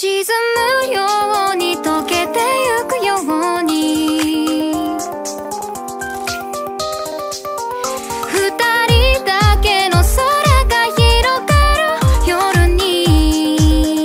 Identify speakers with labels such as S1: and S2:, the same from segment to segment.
S1: 沈むように溶けてゆくように二人だけの空が広がる夜に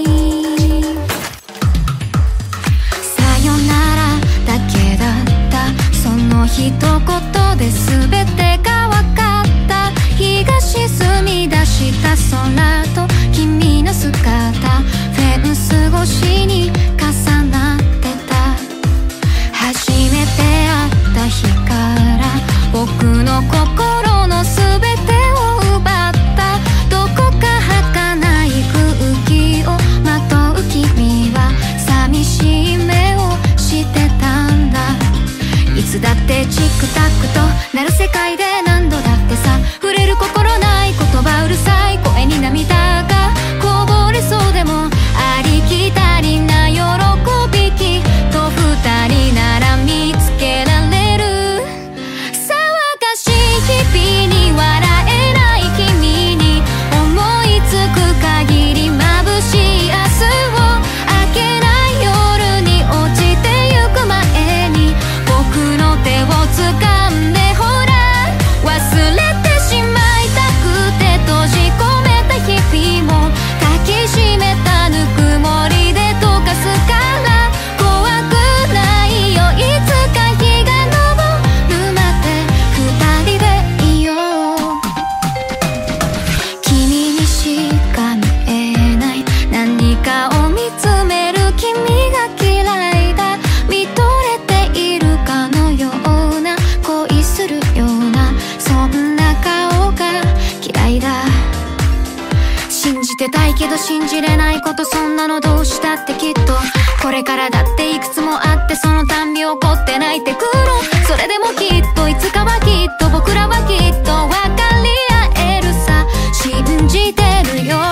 S1: さよならだけだったその一言で全てが分かった日が沈み出した空と君の姿フェンス越しに重なってた初めて会った日から僕の心の全てを奪ったどこか儚い空気をまとう君は寂しい目をしてたんだいつだってチクタクとなる世界で何度だってさ触れる心ない言葉うるさい声に涙がこぼれそうでもありきたりな喜びきっと二人なら見つけられる騒がしい日々に笑えない君に思いつく限り眩しい明日を明けない夜に落ちてゆく前に僕の手を掴んでほら忘れてしまいたくて閉じ込めた日々も抱きしめたぬくもりで溶かすから怖くないよいつか日が昇るまで二人でいよう君にしか見えない何かを見つめる君が嫌いだ見とれているかのような恋するようなそんな顔が嫌いだ信じてたいけど信じれないことそんなのどうしたってきっとこれからだっていくつもあってそのたんび怒って泣いてくるそれでもきっといつかはきっと僕らはきっと分かり合えるさ信じてるよ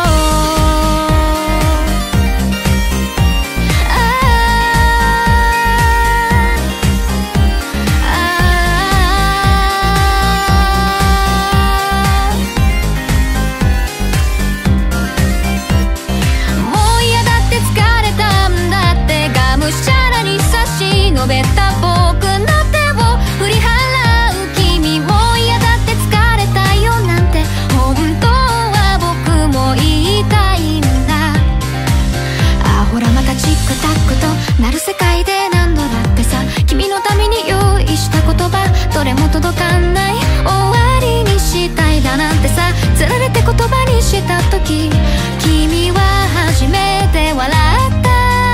S1: 伸べた僕の手を振り払う君も嫌だって疲れたよなんて本当は僕も言いたいんだあほらまたチックタックとなる世界で何度だってさ君のために用意した言葉どれも届かない終わりにしたいだなんてさつられて言葉にした時君は初めて笑った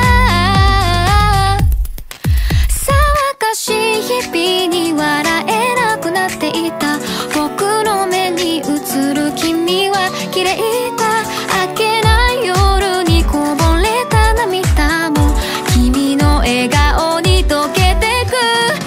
S1: 日々に笑えなくなっていた僕の目に映る君は綺麗だ明けない夜にこぼれた涙も君の笑顔に溶けてく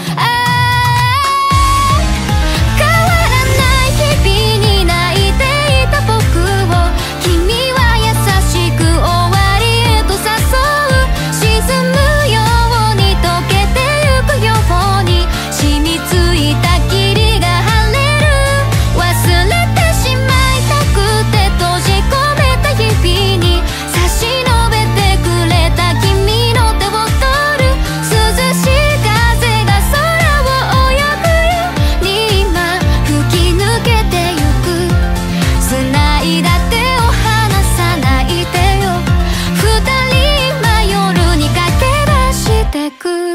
S1: 変わらない日々に泣いていた僕を君は優しく終わりへと誘う沈むように溶けてゆくように染みついた霧が晴れる忘れてしまいたくて閉じ込めた日々に差し伸べてくれた君の手を取る涼しい風が空を泳ぐように今吹き抜けてゆく繋いだ手を離さないでよ二人今夜に駆け出してく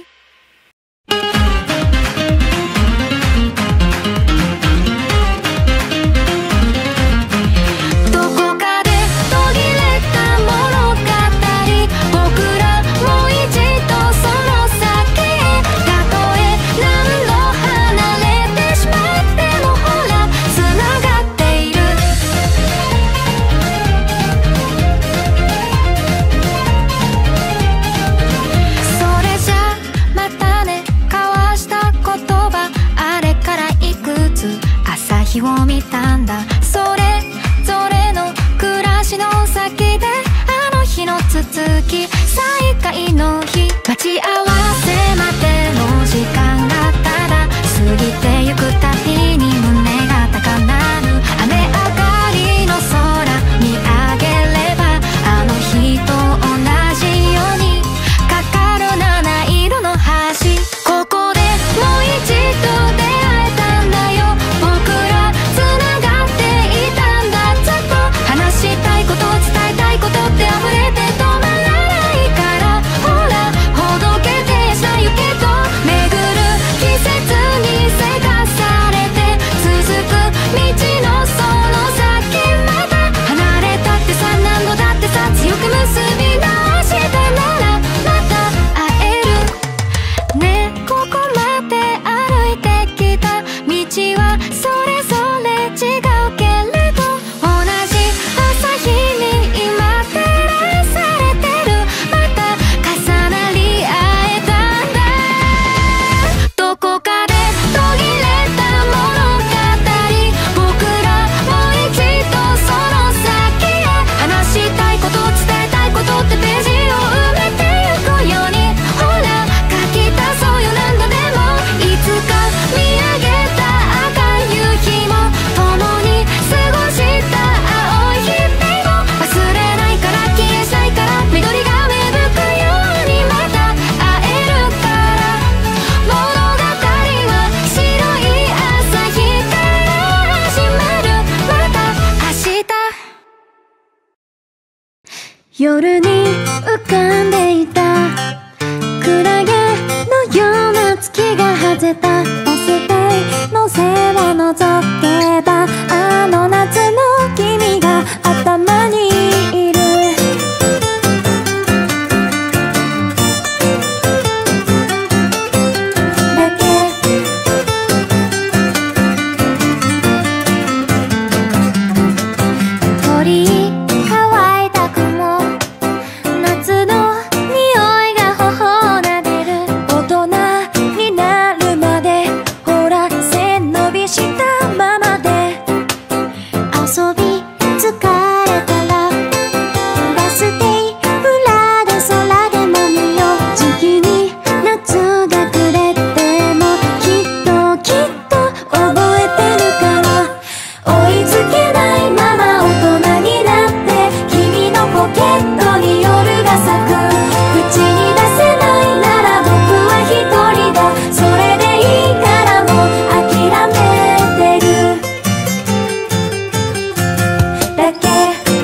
S1: 日を見たんだそれぞれの暮らしの先であの日の続き再会の日待ち合わせまでの時間がただ過ぎてゆくたびに胸が高鳴る雨上がりの空見上げればあの日と同じ夜に浮かんでいたクラゲのような月が果てたバス停の背を覗けばあの夏の君が頭にいるだけ鳥乾いた雲夏の匂いが頬なでる大人になるまでほら背伸びしたままで遊び疲れたらバス停裏で空でも見よう時期に夏が暮れてもきっときっと覚えてるから追いつけないまま大人になって君のポケットに夜が咲く口に出せないなら僕は一人だそれでいいからもう諦めてるだけ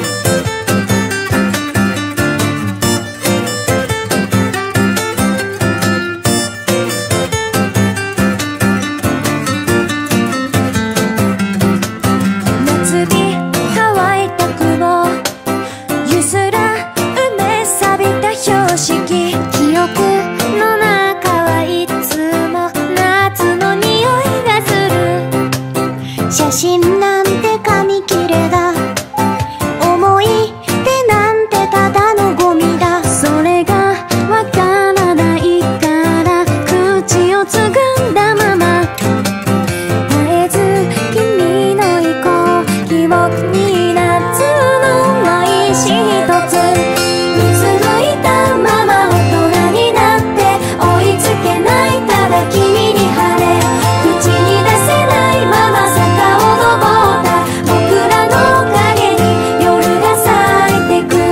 S1: 夏日乾いた雲ゆすら埋め錆びた標識記憶の中はいつも夏の匂いがする写真なんて紙切れだ思い出なんてただのゴミだそれがわからないから口をつぐんだまま絶えず君の意向記憶に夏のないし一つうつむいたまま大人になって追いつけないただ君に晴れ口に出せないまま坂を登った僕らの影に夜が咲いてく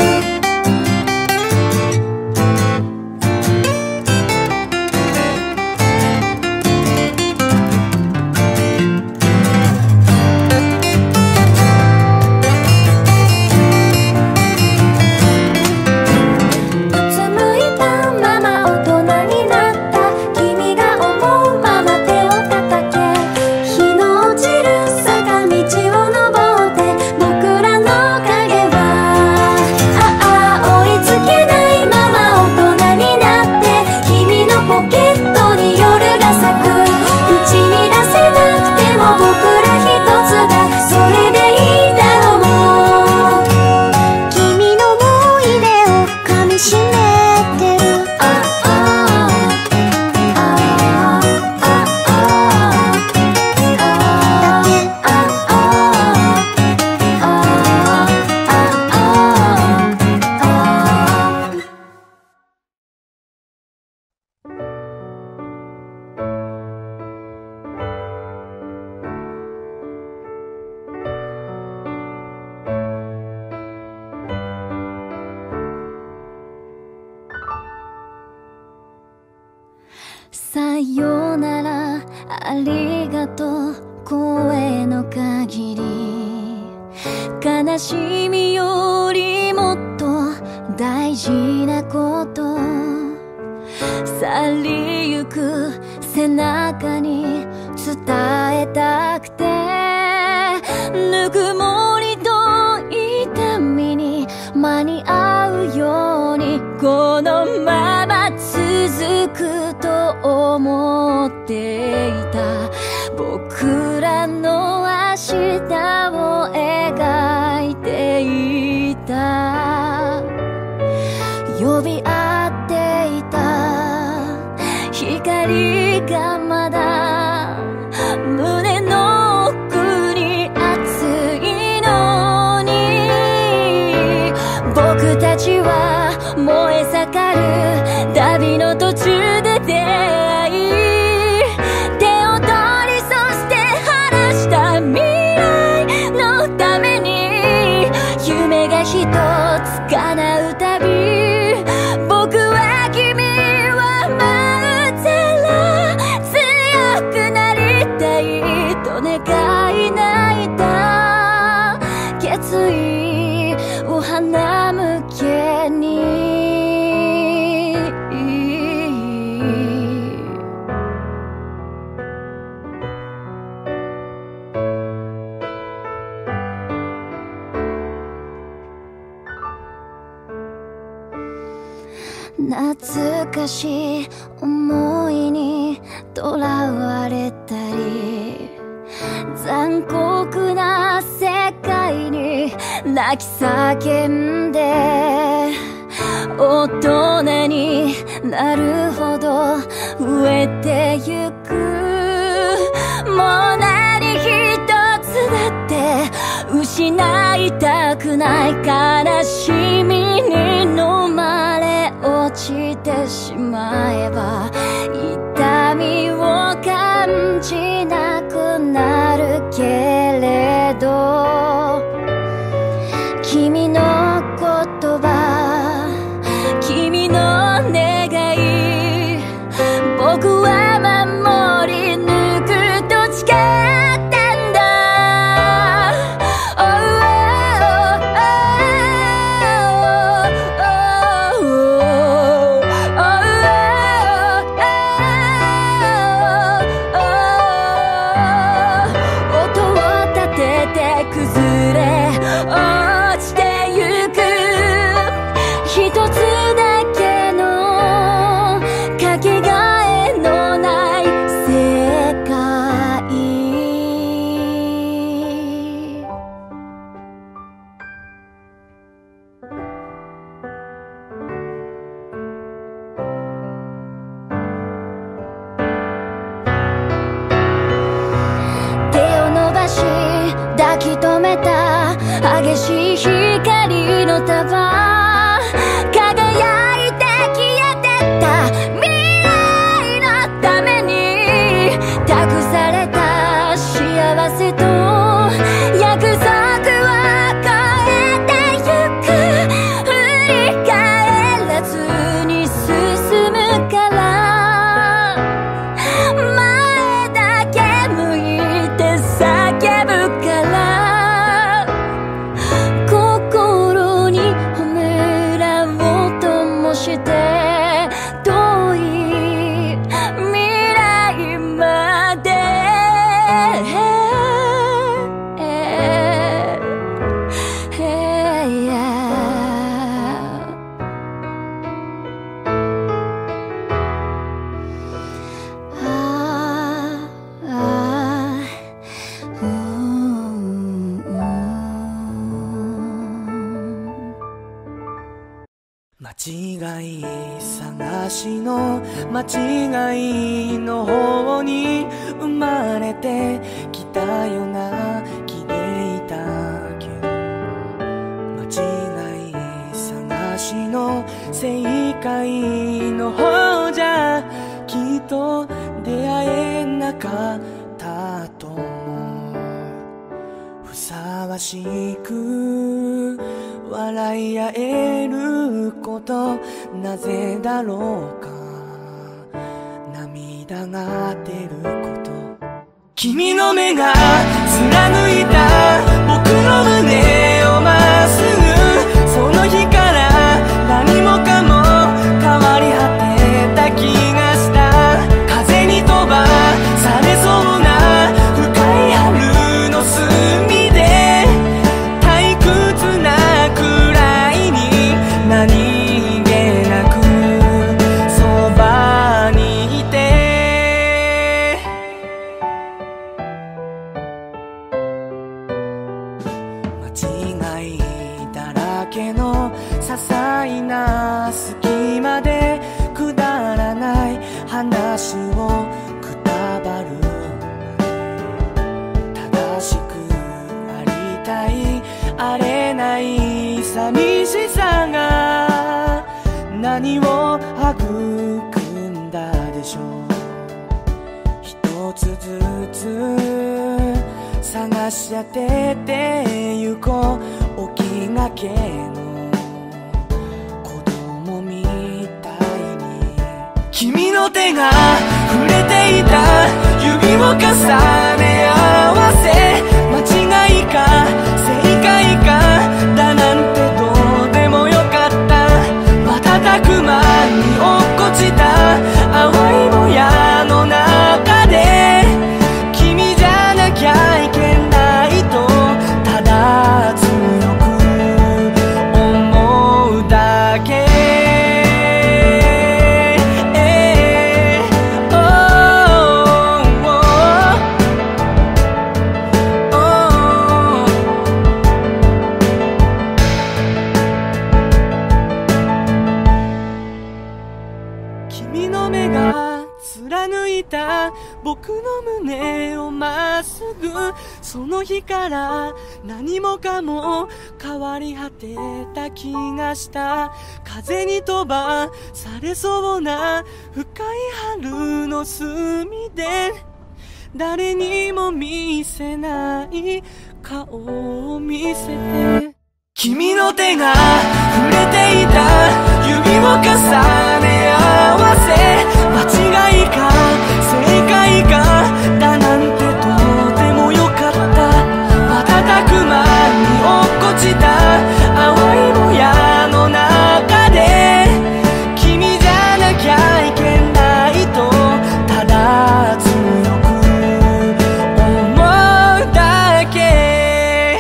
S1: うつむいたまま大人になった君が思うまま手を叩け日の落ちる坂道を登って僕らの影は追いつけないまま大人になって君のポケットに夜が咲く口に出せなくても僕ら一つだそれでいいだろうもう君の思い出を噛みしめてるだけさよならありがとう声の限り悲しみよりもっと大事なこと去りゆく背中に伝えたくてぬくもりと痛みに間に合うようにこのまま続くと思っていた僕らの明日を描いていた呼び合っていた光がまだ胸の奥に熱いのに僕たちは燃え盛る旅の途中で出会い手を取りそして話した未来のために夢が一つ叶うたび僕は君は舞うたら懐かしい思いにとらわれたり、残酷な世界に泣き叫んで、大人になるほど増えてゆく。もう何一つだって失いたくない。悲しみに飲まれ落ちてしまえば痛みを感じなくなるけれど、君の言葉、君の願い、僕は守り抜くと誓ったんだ。音を立てて崩れ落ちてゆく、一つだけのかけがえのない世界。手を伸ばし抱き留めた激しい光の束、輝いて消えてった未来のために託された幸せと約束を超えてゆく。振り返らずに進むから、前だけ向いて叫ぶから、心にほめらを灯して遠い未来まで。
S2: 間違い探しの間違いの方に生まれてきたような気でいたけど、間違い探しの正解の方じゃきっと出会えなかったと思う。ふさわしく笑い合えること、なぜだろうか。涙が出ること、君の目が貫いた僕の胸をまっすぐ、その日から何もかも変わり果てた気がした。風に飛ばされそうな深い春の隅で退屈な何気なくそばにいて、間違いだらけの些細な隙間でくだらない話をくたばる。正しくありたいあれない寂しさが何を育んだでしょう。一つずつ探し当ててゆこう、起きがけの子供みたいに。君の手が触れていた指を重ね合わせ、間違いか正解かだなんてどうでもよかった。瞬く間に落っこちた淡いもやの中で、君じゃなきゃいけないとただ強く思うだけ。 の目が貫いた僕の胸をまっすぐ、その日から何もかも変わり果てた気がした。風に飛ばされそうな深い春の隅で、誰にも見せない顔を見せて、君の手が触れていた指を重ね合わせ、間違いか正解かだなんてとてもよかった。瞬く間に落っこちた淡いもやの中で、君じゃなきゃいけないとただ強く思うだけ。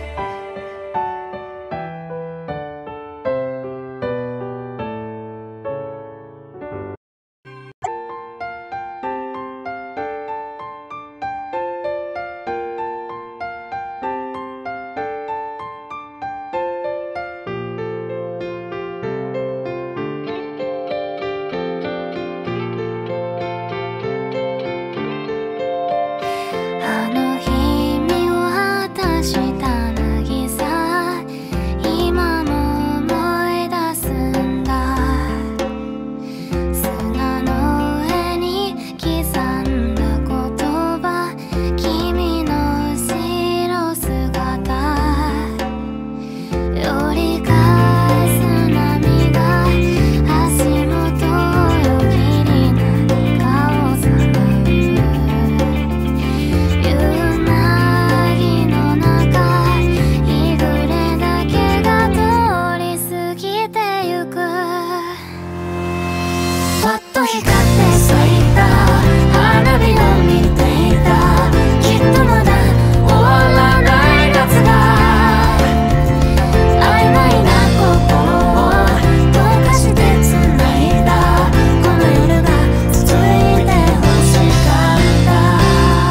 S1: あの日見渡した渚、今も思い出すんだ。砂の上に刻んだ言葉、君の後ろ姿、寄り返す波が足元をよぎり何かをさらう。夕凪の中、日暮れだけが通り過ぎてゆく。パッと光って咲いた花火を見ていた。きっとまだ終わらない夏が、曖昧な心を溶かして繋いだ。この夜が続いて欲しかった。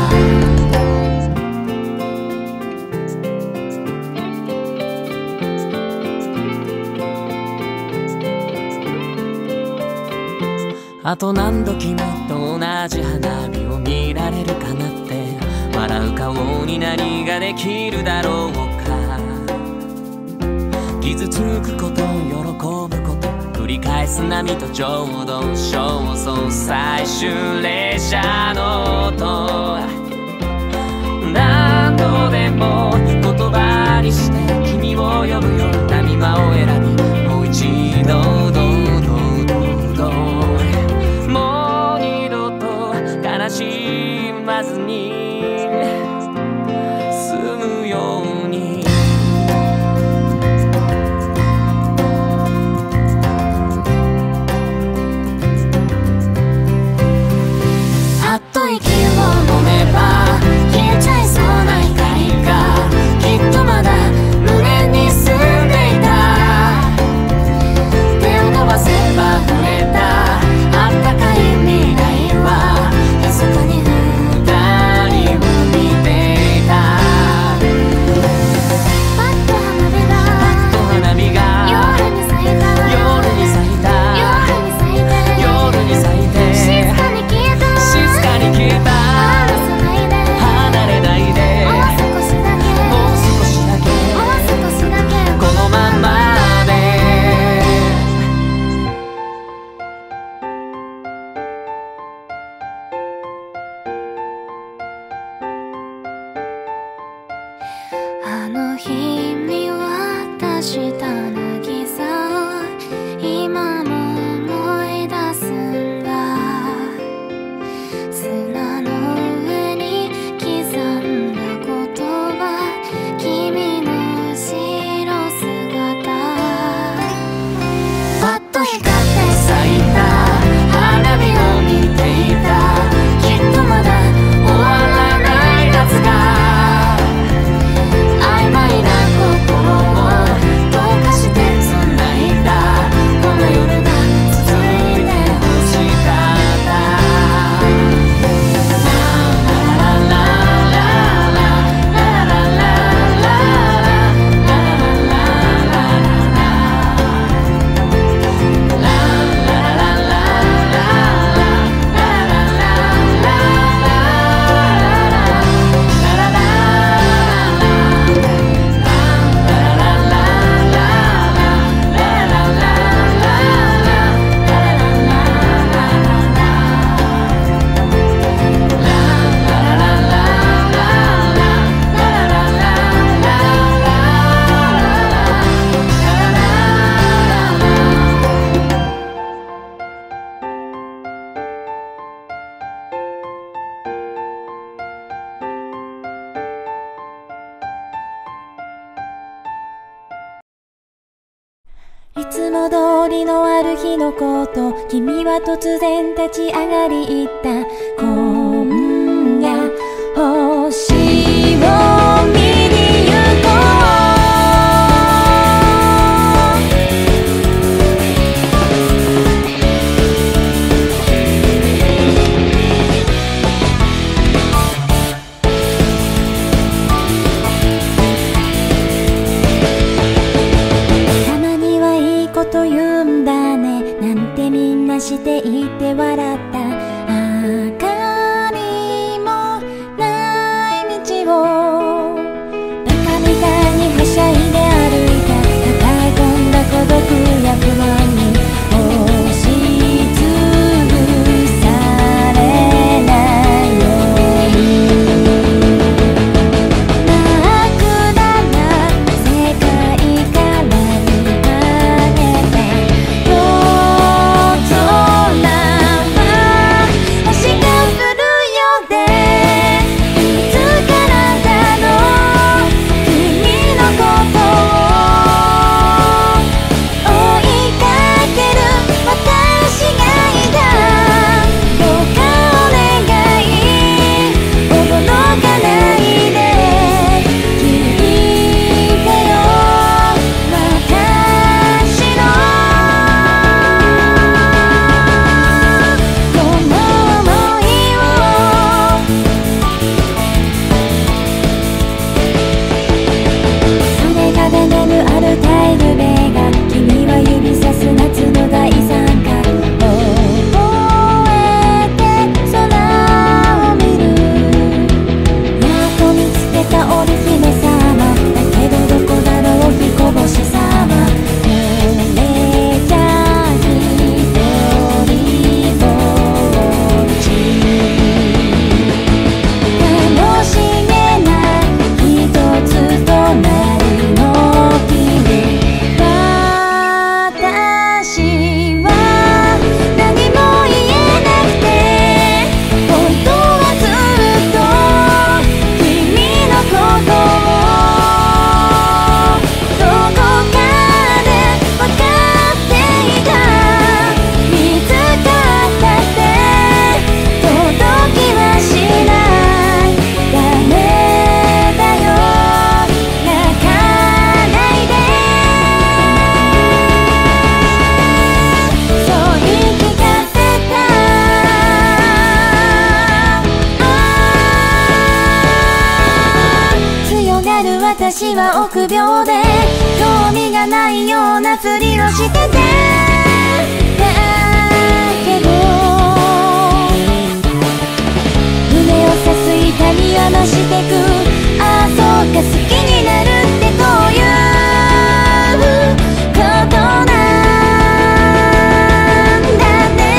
S2: あと何度君と同じ花火を見られるかなって、笑う顔に何ができるだろうか。傷つくこと喜ぶこと繰り返す波とちょうど焦燥最終列車の音、何度でも言葉にして君を呼ぶよ。波間を選びもう一度もう二度と悲しまずに済むように。
S1: あっと息を飲めば消えちゃいそうな光が、きっとまだ胸に住んでいた。 りのある日のこと、君は突然立ち上がり言った。今夜星を見に行こう。たまにはいいこと言うんだねなんてみんなしていて笑った。明かりもない道をバカみたいにはしゃいで歩いた。抱え込んだ孤独や不安に押しつぶされないように真っ暗な世界から見上げた夜空は星が降るようでいつからだろう君のことを追いかける私がいた。どうかお願い驚かないで聞いてよ私のこの想いを。それがで眠あるタイルベが君は指さす夏の大三角覚えて空を見る。やっと見つけた織姫様だけどどこだろう彦星様。これじゃ一人ぼっち楽しげな一つ隣の君。私は何も言えなくて本当はずっと君のことをどこかで分かっていた。見つかったって届きはしない。ダメだよ泣かないでそう言い聞かせた。強がる私は臆病で興味がないようなふりをしててだけど胸を刺す痛みは増してく。ああそうか好きになるってこういうことなんだね。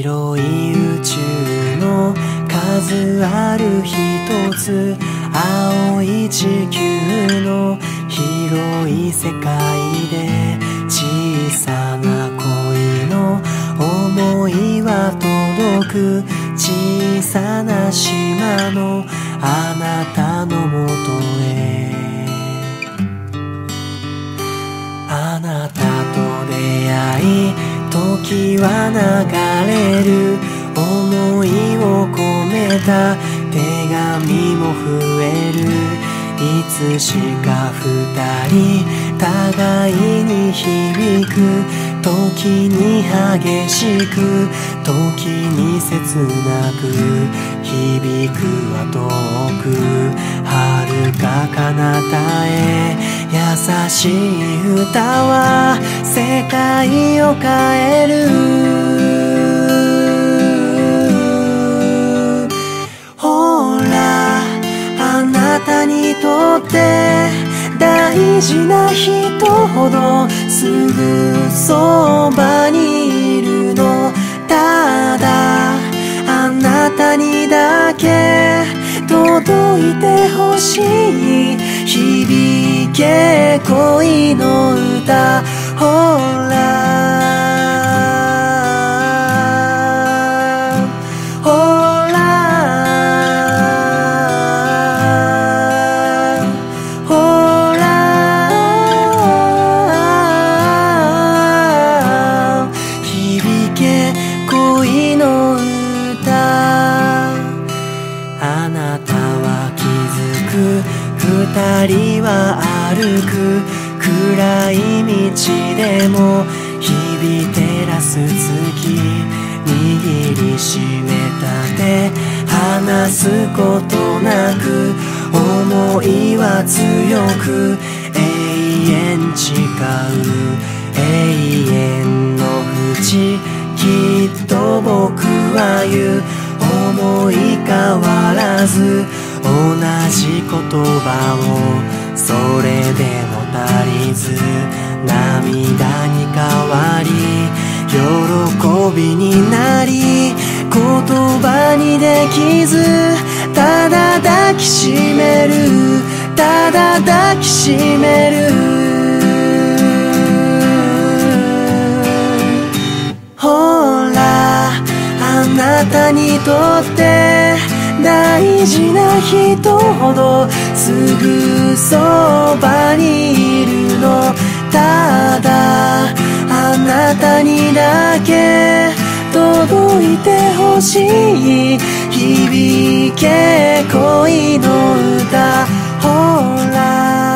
S2: 広い宇宙の数ある一つ、青い地球の広い世界で、小さな恋の想いは届く、小さな島のあなたのもとへ。あなたと出会い、時は流れる、思いを込めた手紙も増える。いつしか二人互いに響く、時に激しく、時に切なく、響くは遠く、遥か彼方へ。優しい歌は世界を変える。ほら、あなたにとって大事な人ほどすぐそばにいるの。ただあなたにだけ届いてほしい。響け恋の歌。ほら二人は歩く、暗い道でも日々照らす月、握りしめた手、離すことなく、思いは強く、永遠誓う永遠の淵。きっと僕は言う、思い変わらず同じ言葉を、それでも足りず、涙に変わり喜びになり、言葉にできず、ただ抱きしめる、ただ抱きしめる。ほら、あなたにとって大事な人ほどすぐそばにいるの。ただあなたにだけ届いてほしい。響け恋の歌。ほら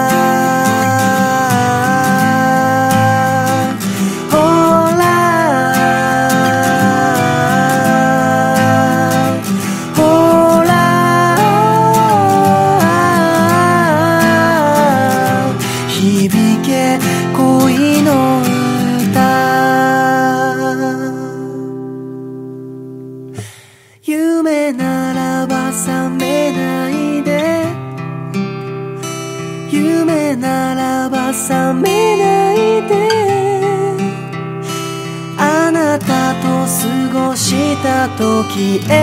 S2: 夢ならば覚めないで、夢ならば覚めないで、あなたと過ごした時、永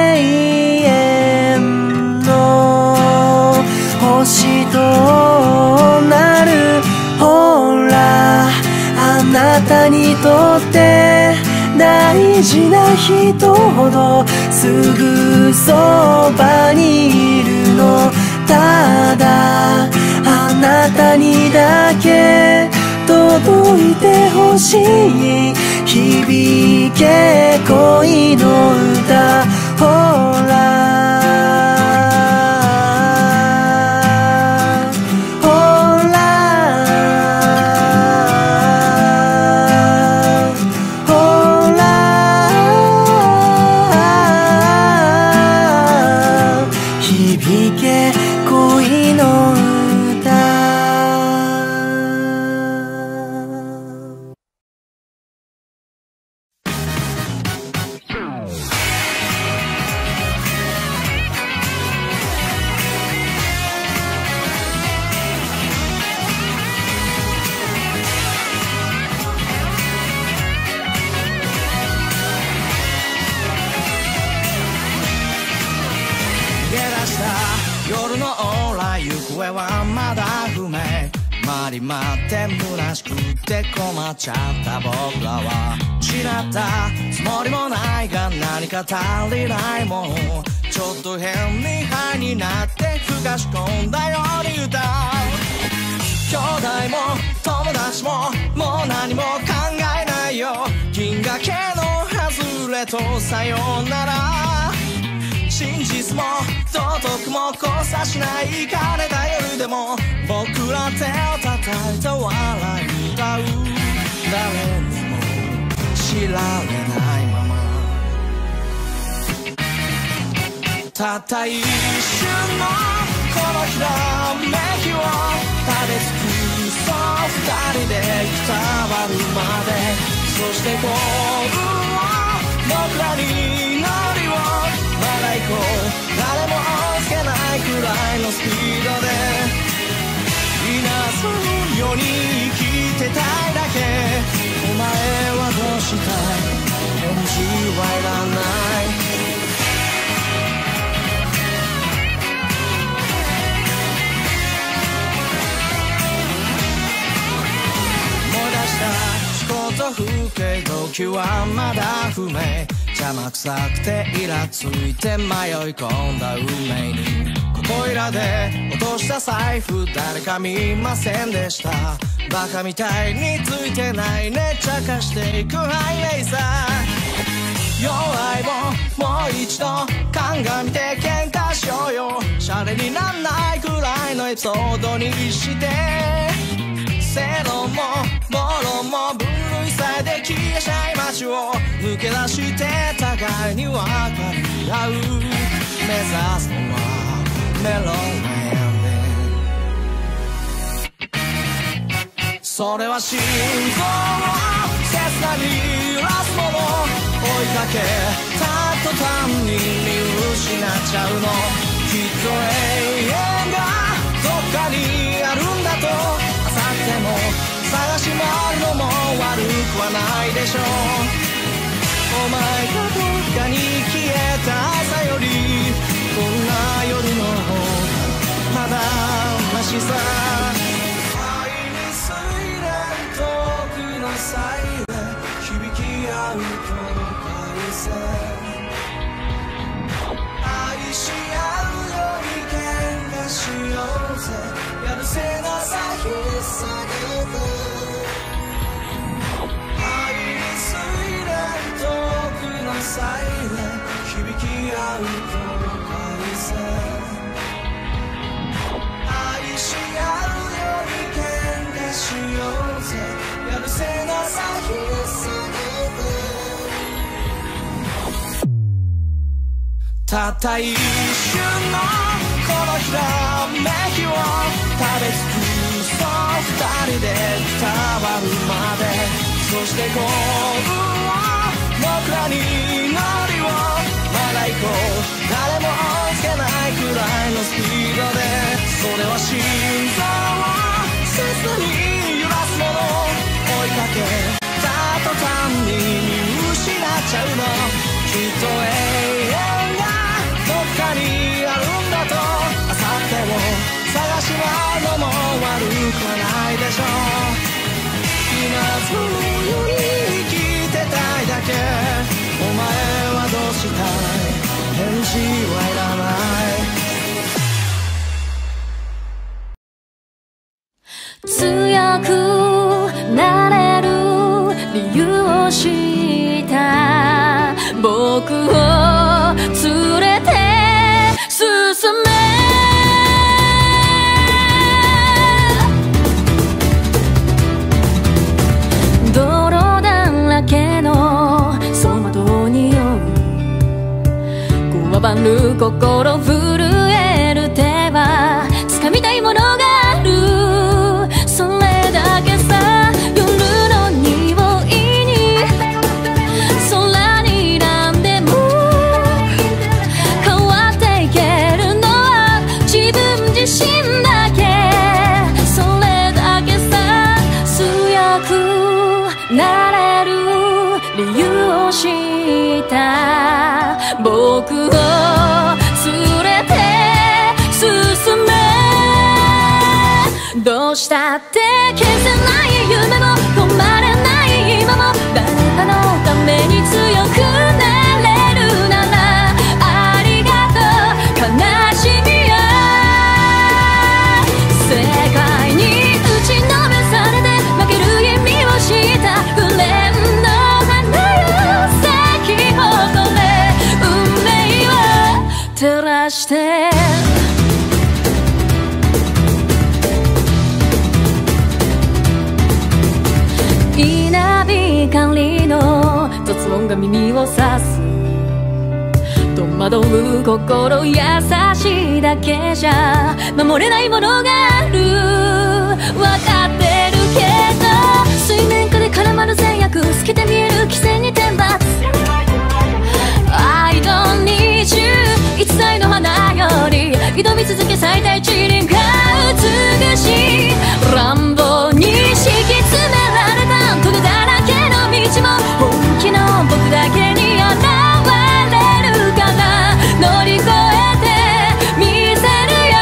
S2: 遠の星となる。ほら、あなたにとって大事な人ほどすぐそばにいるの。ただあなたにだけ届いてほしい。響け恋の歌。ほら
S3: 行方はまだ不明。回り回って虚しくて困っちゃった僕らは失ったつもりもないが何か足りないもの、ちょっと変にハイになってふかし込んだように歌う。兄弟も友達ももう何も考えないよ。銀河系の外れとさよなら。真実も道徳も交差しない枯れた夜でも僕ら手を叩いて笑い歌う。誰にも知られないままたった一瞬のこのひらめきを食べ尽くそう二人で伝わるまで。そしてゴールを僕らに祈りをまだ行こう。誰も追いつけないくらいのスピードでいなすように生きてたいだけ。お前はどうしたい？返事はいらない。思考と風景動機はまだ不明。邪魔くさくてイラついて迷い込んだ運命に。ここいらで落とした財布誰か見ませんでした。バカみたいについてないね茶化していくハイレーサー。弱いももう一度鑑みて喧嘩しようよ。シャレになんないくらいのエピソードにして。正論も暴論も分類されて消えちゃい街を抜け出して互いに分かり合う。目指すのはメロンランド。それは心臓を切なに揺らすもの。追いかけた途端に見失っちゃうの。きっと永遠がどっかにあるんだとでも探し回るのも悪くはないでしょう。お前がどっかに消えた朝よりこんな夜の方がまだマシさ。愛に睡蓮遠くのサイレン響き合う境界線。愛し合うより喧嘩しようぜ。やるせなさ引っ提げて愛に睡蓮遠くのサイレン響き合う境界線。愛し合うより喧嘩しようぜ。やるせなさ引っ提げてたった一瞬のこのひらめきを食べ尽くそう二人で伝わるまで。そしてゴールを僕らに祈りをまだ行こう。誰も追いつけないくらいのスピードで。それは心臓を切に揺らすもの。追いかけた途端に見失っちゃうの。きっと永遠がどっかにあるんだと。明後日を探し回るのも悪くはないでしょう。今そのように生きてたいだけ。お前はどうしたい？返事はいらない。
S1: 強くなれる理由を知った僕を連れて進め。泥だらけの走馬灯に酔うこわばる心震える手は掴みたいものがある。それだけさ。夜の匂いに空に何でも変わっていけるのは自分自身だけ。それだけさ。強くなれる理由を知った僕を連れて進め。 うしたって消せない夢も止まれない今も誰かのために強くなれるならありがとう悲しみや世界に打ちのめされて負ける意味を知ったフレンド花よ咲き誇れ運命を照らして稲光の雑音が耳を刺す戸惑う心優しいだけじゃ守れないものがある分かってるけど水面下で絡まる善悪透けて見える規制に天罰 I don't need you 一切の花より挑み続け最大一輪が美しい乱暴に敷き詰められた棘だらけの道も本気の僕だけに現れるから乗り越えてみせるよ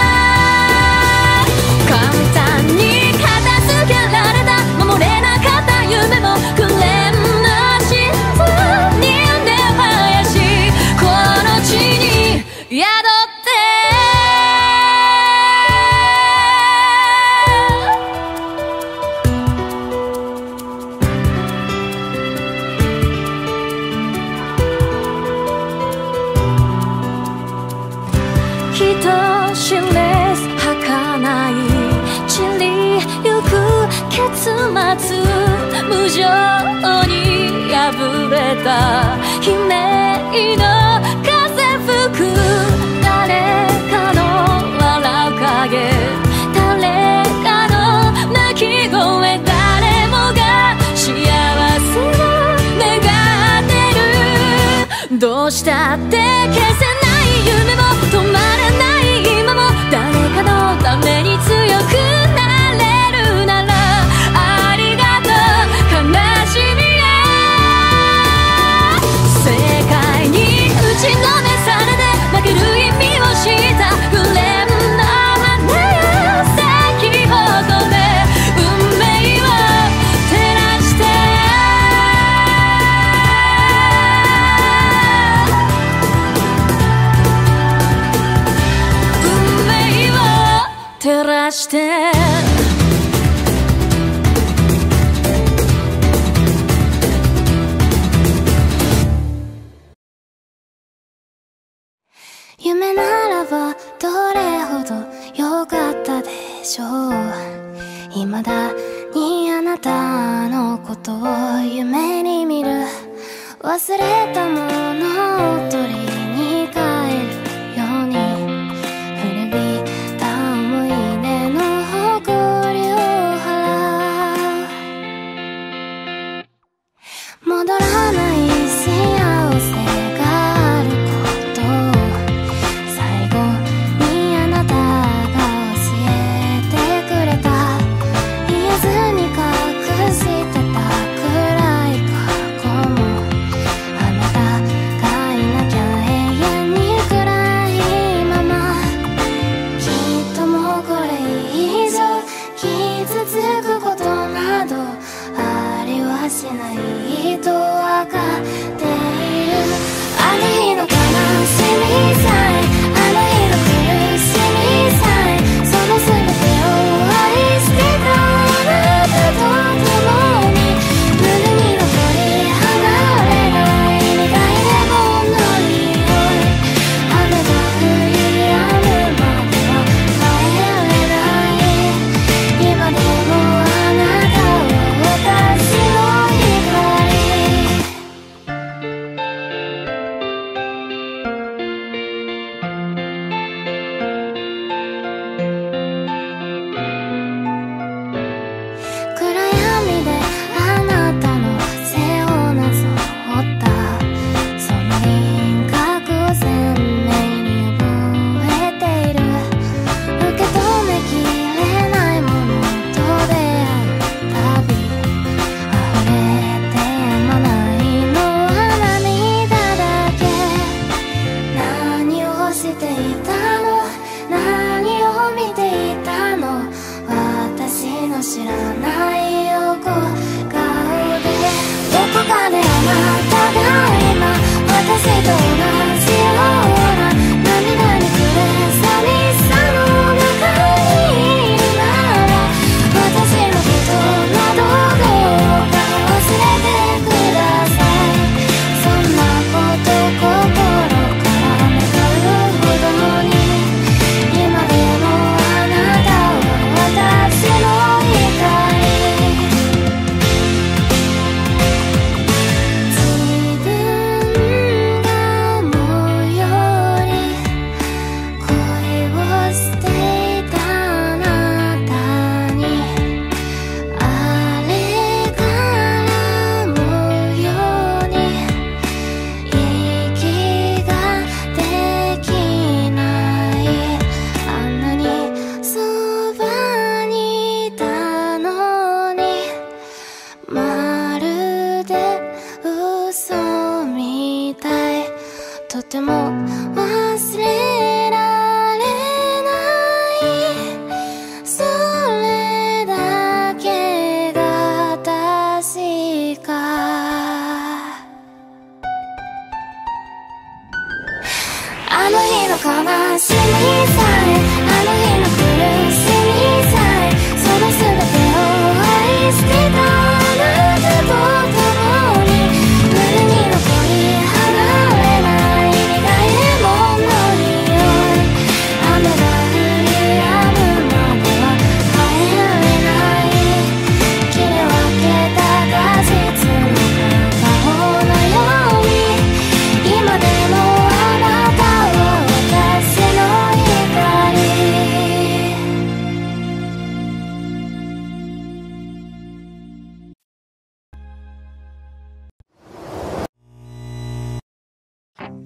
S1: 簡単に片付けられた守れなかった夢もフレンの静に根生やしこの地に宿って人知れず儚い散りゆく結末無情に破れた悲鳴の風吹く誰かの笑う影誰かの泣き声誰もが幸せを願ってるどうしたって消せない夢も止まれない今も誰かのために強くなれるならありがとう悲しみや世界に打ちのめされて負ける意味を知ったフレンド花よ咲き誇れ運命を照らして照らして
S4: 夢ならばどれほど良かったでしょう未だにあなたのことを夢に見る忘れたものを取りに帰るように古びた思い出の誇りを払う戻らない幸せがあること最後にあなたが教えてくれた言えずに隠してた暗い過去もあなた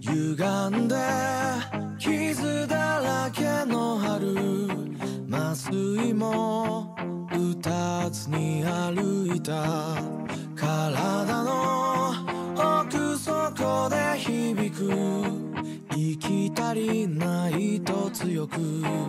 S3: 歪んで傷だらけの春麻酔も打たずに歩いた体の奥底で響く息足りないと強く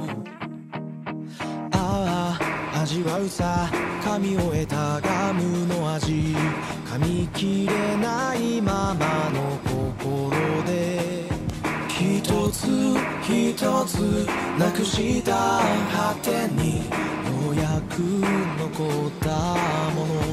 S3: ああ味わうさ噛み終えたガムの味噛み切れないままの心で一つ一つなくした果てにようやく残ったもの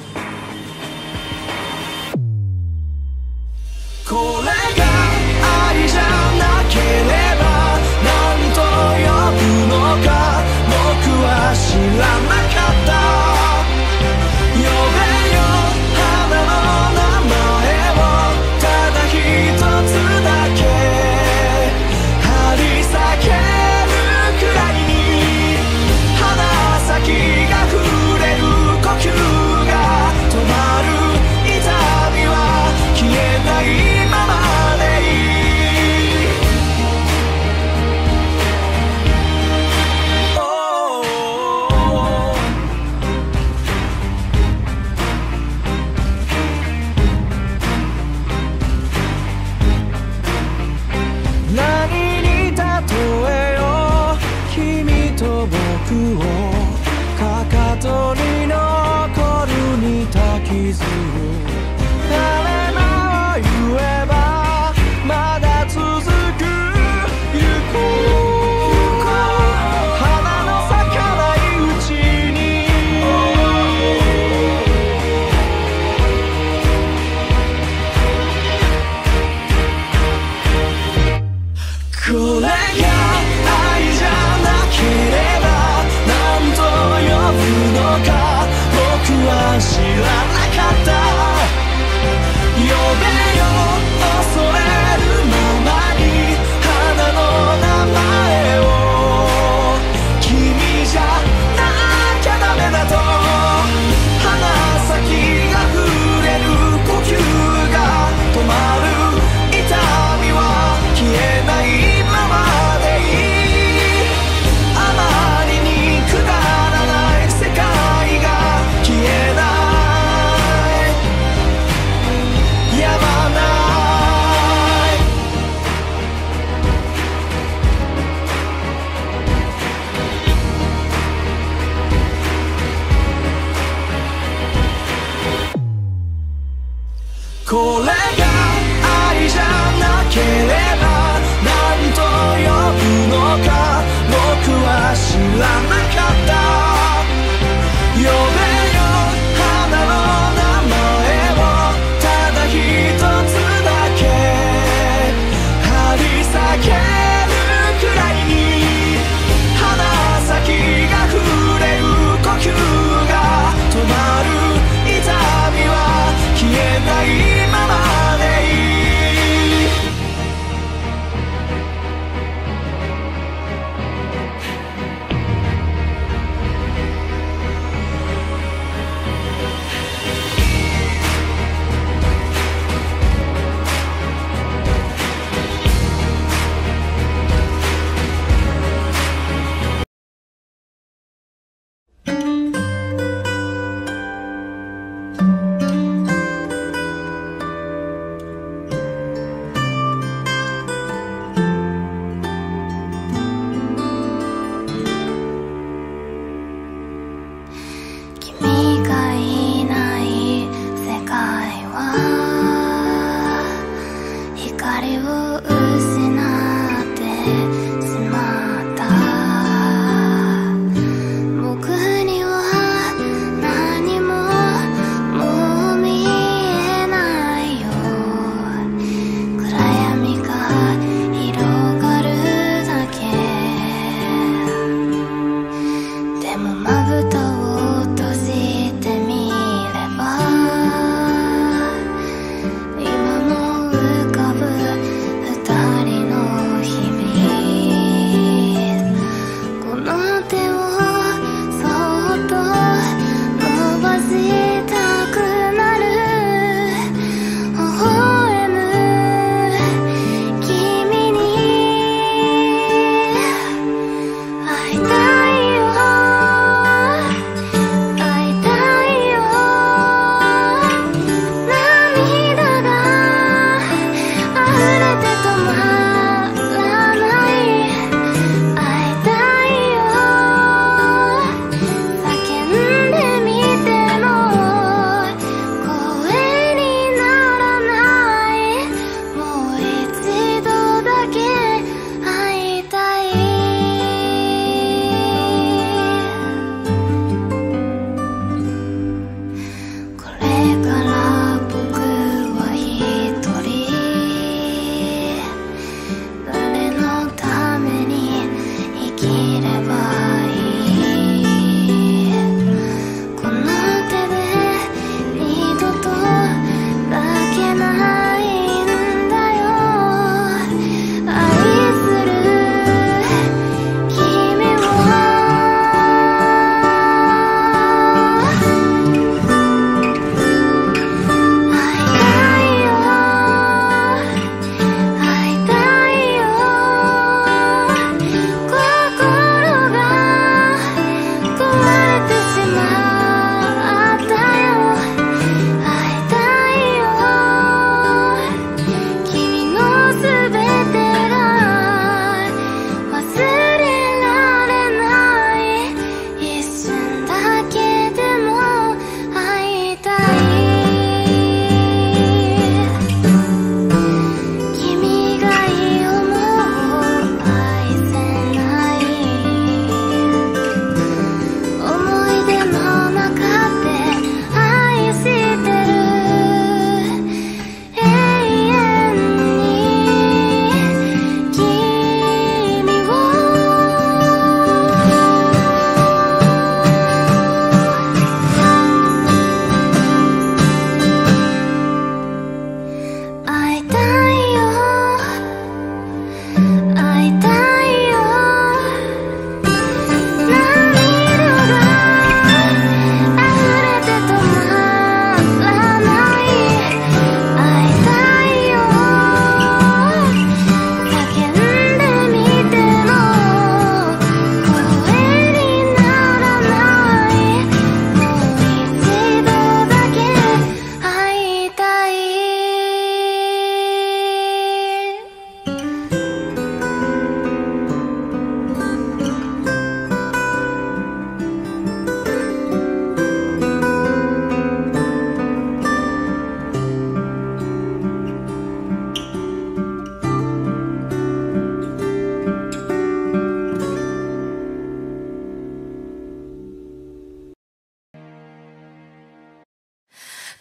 S3: これが愛じゃなければ何と呼ぶのか僕は知らなかった呼べよ花の名前をただ一つだけ張り裂けるくらいに鼻先が触れる呼吸が止まる痛みは消えないままでいいかかとに残る似た傷誰も言えばまだ続く行こう花の咲かないうちにこれが愛じゃなければ何と呼ぶのか僕は知らなかった呼べよ恐れるままに花の名前を君じゃなきゃダメだと鼻先が触れる呼吸が止まる痛みは消えないままでいいあまりにくだらない世界が消えないやまないこれが愛じゃなければ何と呼ぶのか僕は知らなかった呼べよ花の名前をただ一つだけ張り裂けるくらいに鼻先が触れる呼吸が止まる痛みは消えないまま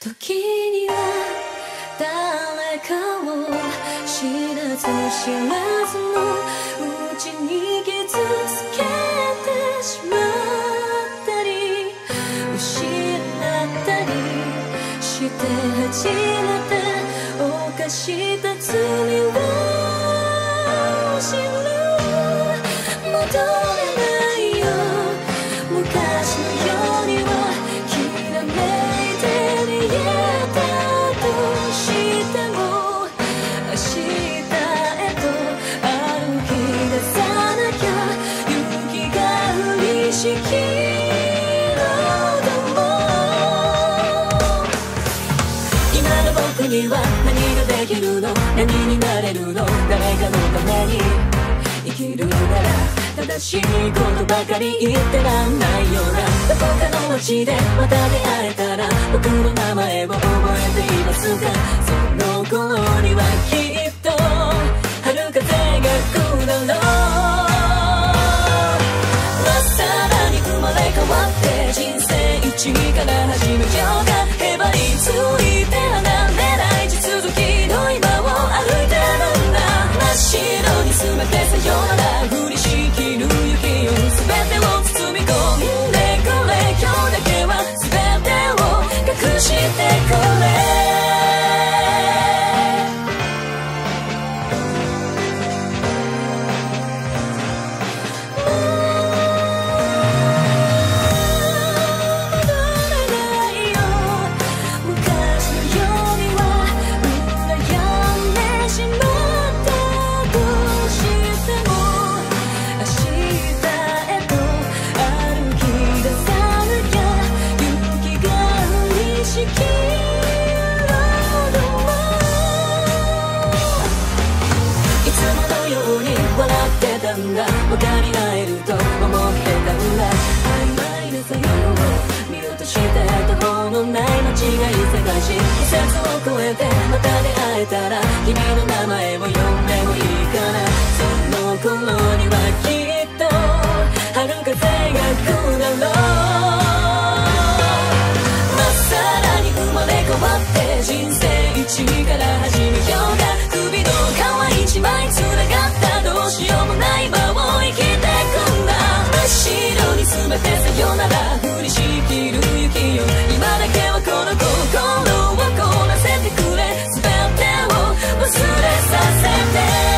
S1: 時には誰かを知らず知らずのうちに傷つけてしまったり失ったりして初めて犯した罪を知る。戻れないよ昔のようにはきらめいて見えたとしても明日へと歩き出さなきゃ勇気が降りしきるとも今の僕には何ができるの何になれるの誰かのために生きるなら正しいことばかり言ってらんないようなどこかの街でまた出会えたら僕の名前を覚えていますか。その頃にはきっと春風が来るだろう。まっさらに生まれ変わって人生一から始めようか。へばりついて離れない地続きの今を歩いてるんだ。真っ白に全てさよなら降りしきる雪よ全てを包み込んでくれ。今日だけは全てを隠してくれ。分かり合えると思ってたんだ。曖昧なさよを見落として途方のない間違い探し季節を超えてまた出会えたら君の名前を呼んでもいいかな。その頃にはきっと春風が来るだろう。まっさらに生まれ変わって人生一から始めようか。首の皮一枚つながったどうしようもない場を生きてくんだ。真っ白に全てさよなら降りしきる雪よ今だけはこの心を凍らせてくれ。全てを忘れさせて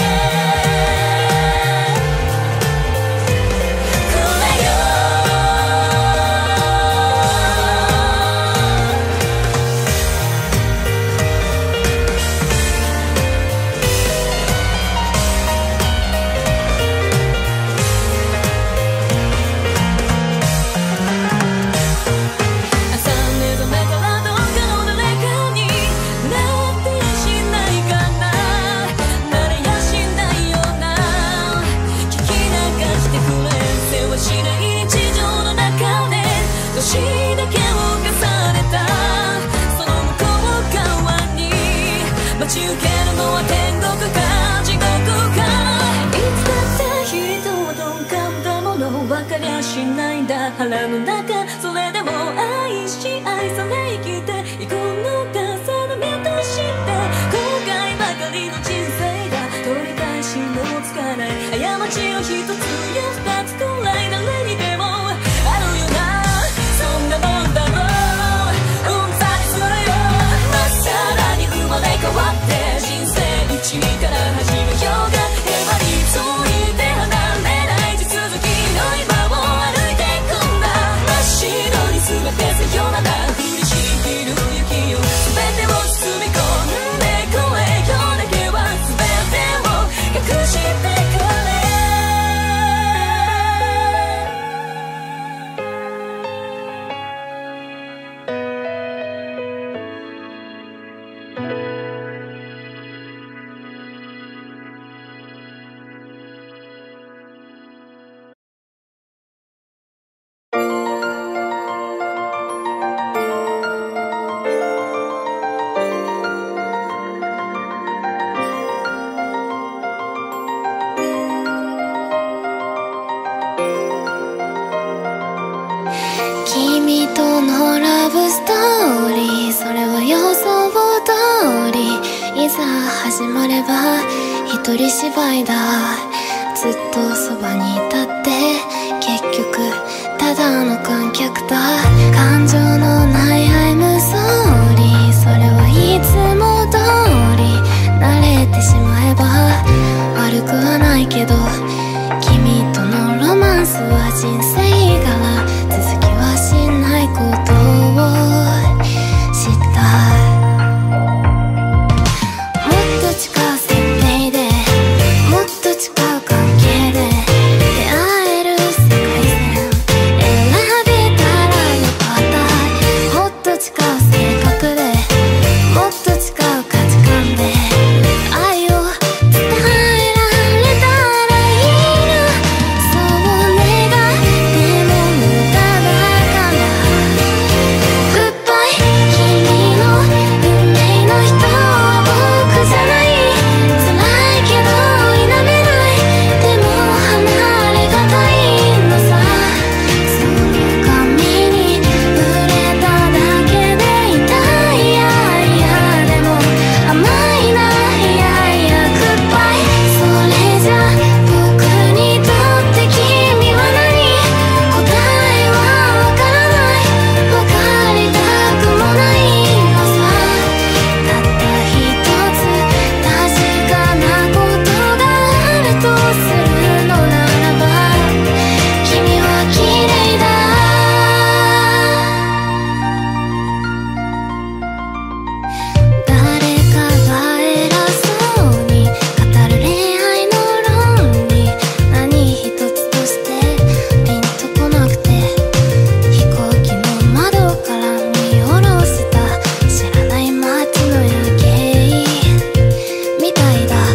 S1: 待ち受けるのは天国か地獄か。いつだって人は鈍感だもの分かりゃしないんだ腹の中。それでも愛し愛され生きていくのか定めとして後悔ばかりの人生だ。取り返しのつかない過ちを一つや二つくらい誰にでもあるよな。そんなもんだろううんざりするよ。まっさらに生まれ変わって人生一から始めようか。へばりついて離れない地続きの今を歩いていくんだ。真っ白
S4: ざ始まれば一人芝居だ。ずっとそばにいたって結局ただの観客だ。感情のない I'm sorry、 それはいつも通り慣れてしまえば悪くはないけど、君とのロマンスは人生柄、続きはしないことを知った。もっと近い設定でもっと近い関係で出会える世界線選べたらよかった。もっと近い性格でもっと近い価値観で愛を伝えられたらいいな。そう願っても無駄だから。グッバイ、君の運命の人は僕じゃない。辛いけど否めない。でも離れがたいのさ。その髪に触れただけで痛い。いやいやでも甘いな。いやいやグッバイ。それじゃ僕にとって君は何。答えはわからない。わかりたくもないのさ。たった一つ確かなことがあるとするのならば、君は綺麗だ。誰かが偉そうに語る恋愛の論理、何一つとしてピンとこなくて、飛行機の窓から見下ろした知らない街の夜景みたいだ。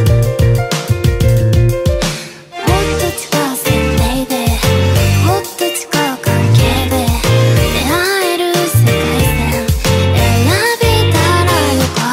S4: もっと近い設定でもっと近い関係で出会える世界線選べたらよかった。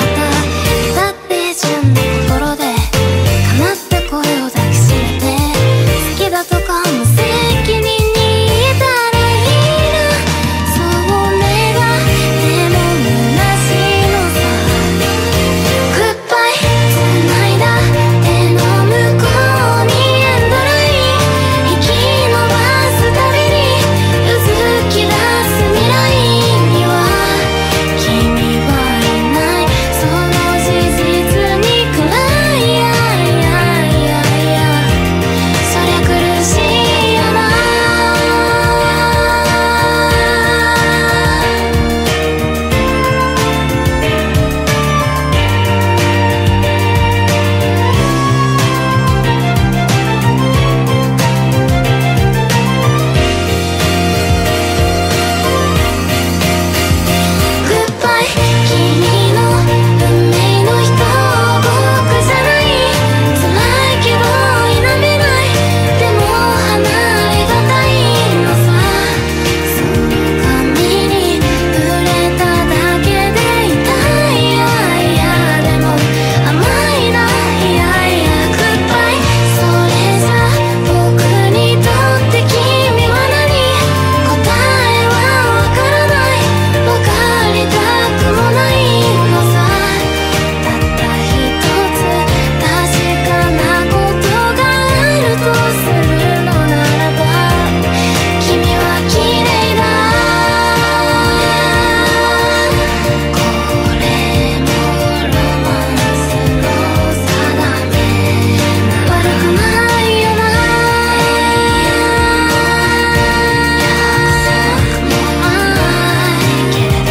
S4: だって純な心で叶った声を抱きしめて、好きだとか無責任に言えたらいいな。そう願っても虚しいのさ。グッバイ、繋いだ手の向こうにエンドライン、引き伸ばすたびにうずき出す未来には君はいない。その事実に暗い。いやいやいやいやそりゃ苦しいよな。グッバイ、君の運命の人は僕じゃない。辛いけど否めない。でも離れがたいのさ。その髪に触れただけで痛い。いやいやでも甘いな。いやいやグッバイ。それじゃ僕にとって君は何。答えはわからない。わかりたくもないのさ。たった一つ確かなことがあるとするのならば、君は綺麗だ。これもロマンスの定め。悪くないよな。約束もないけれ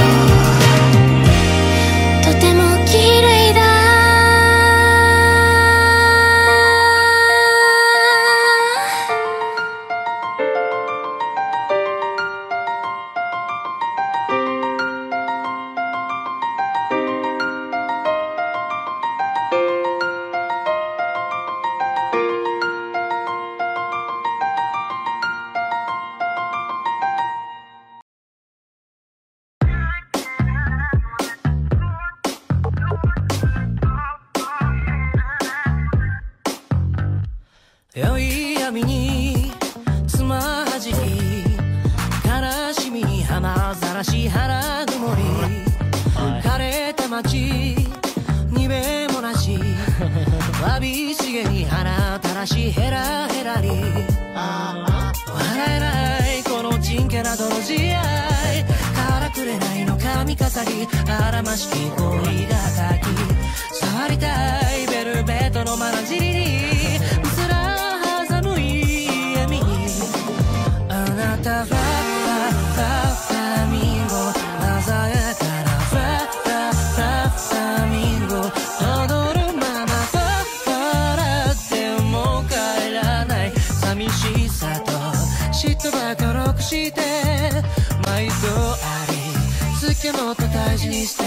S4: どとても綺麗だ。
S3: 酔い闇につまはじき、悲しみに花ざらし腹曇り、枯れた街にべもなし
S5: 話ヘラヘラに笑えないこのちんけな泥仕合からくれないの髪飾りあらましき恋がたき触りたいベルベットのまなじりにうすら寒い笑みにあなたはフラミンゴ鮮やかなフラミンゴ踊るまま笑っても帰らない寂しさと嫉妬ばかろくして毎度あり月もっと大事にして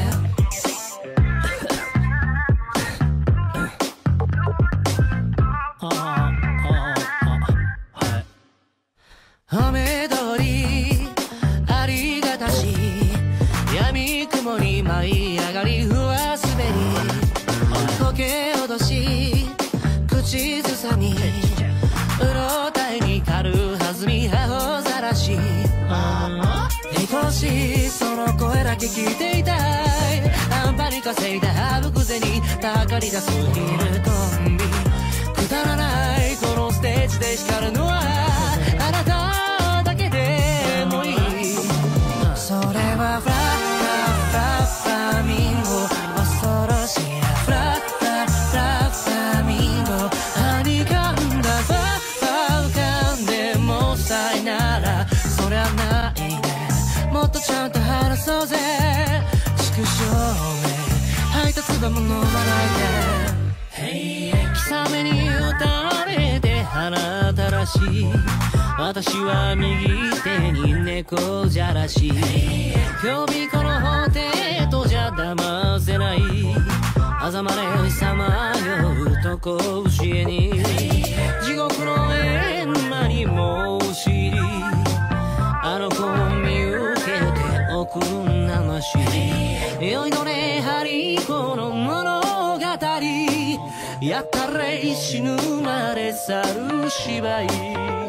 S5: 雨通りありがたし闇雲に舞い上がりふわ滑り時計脅し口ずさみうろたえに軽弾み頬ざらし愛しいその声だけ聞いていたいあんぱに稼いだあぶくぜにたかり出すヒルコンビくだらないこのステージで光るのはあなただけでもいいそれはフラミンゴ恐ろしいフラミンゴはにかんだ浮かんでもさいならそりゃないねもっとちゃんと話そうぜ畜生め配達ばも飲まないで貴様に打たれて鼻たらし私は右手に猫じゃらし今日この法廷とじゃ騙せない嘲まれさまようとこ教えに地獄の閻魔に申し入りあの子を見受けて送る生し酔いのねハリコの物語やったれ死ぬまで去る芝居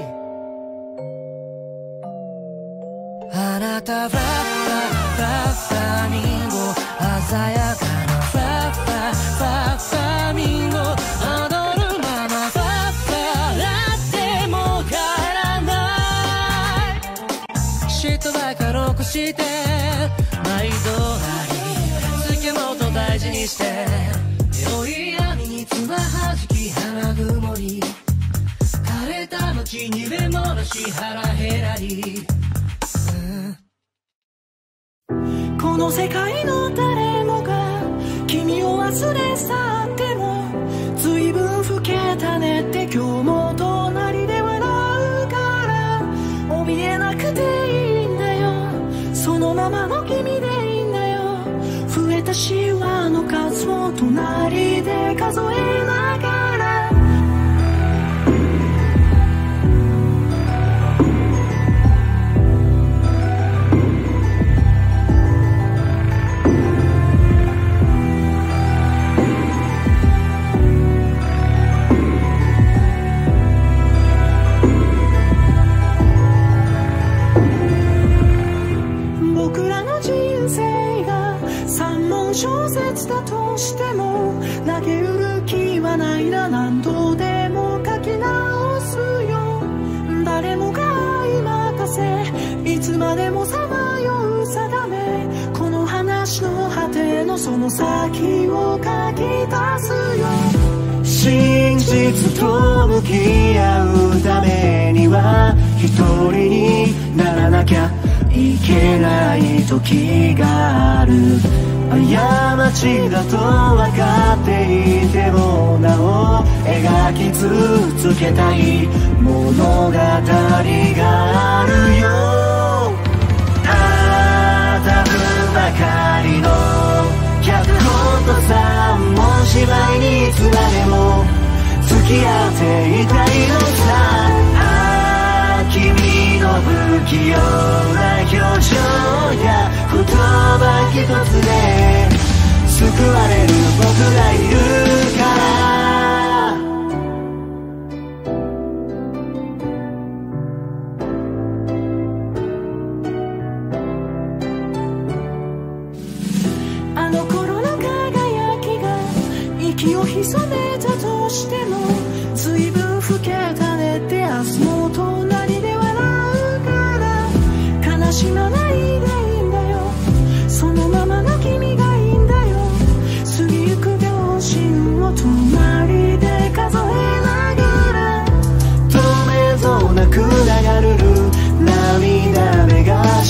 S5: あなたフラミンゴ鮮やかなフラミンゴ踊るまま笑っても帰らない嫉妬ばかろくして毎度あり月もっと大事にして酔い闇につばはじき花曇り枯れた街にレモラし腹減らり
S2: この世界の誰もが君を忘れ去っても随分老けたねって今日も隣で笑うから怯えなくていいんだよそのままの君でいいんだよ増えたシワの数を隣で数えながら小説だとしても投げ売る気はないな何度でも書き直すよ誰もが愛任せいつまでもさまよう定めこの話の果てのその先を書き出すよ真実と向き合うためには一人にならなきゃいけない時がある過ちだと分かっていてもなお描き続けたい物語があるよたぶばかりの脚本とさもう芝居にいつまでも付き合っていたいのさ君の不器用な表情や言葉一つで救われる僕がいるからあの頃の輝きが息を潜めたとしても随分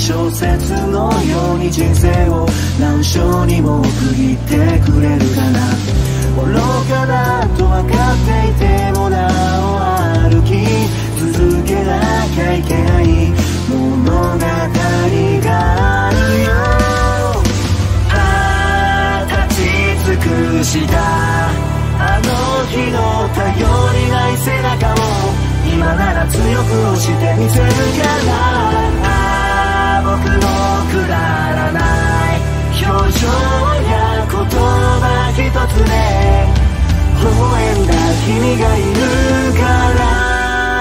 S3: 小説のように人生を何章にも区切ってくれるかな。愚かだと分かっていてもなお歩き続けなきゃいけない物語があるよ。立ち尽くしたあの日の頼りない背中を今なら強く押してみせるから僕のくだらない表情や言葉一つで微笑んだ君がいるから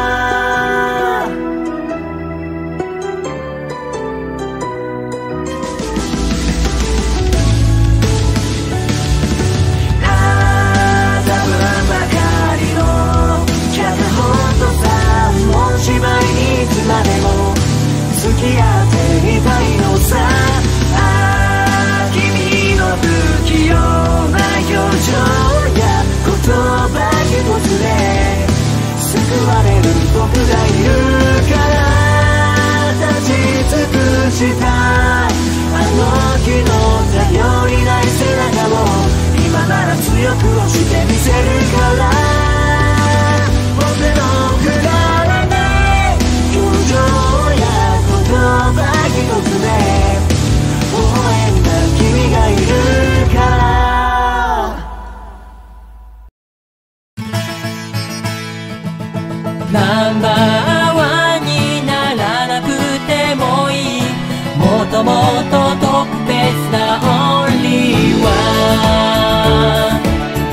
S3: 芝居にいつまでも付き合っていたいのさ。君の不器用な表情や言葉一つで救われる僕がいるから立ち尽くしたあの日の頼りない背中を今なら強く押してみせるから僕のくだ表情や言葉一つで微笑んだ君がいるから
S6: ナンバーワンにならなくてもいいもともと特別なオンリーワン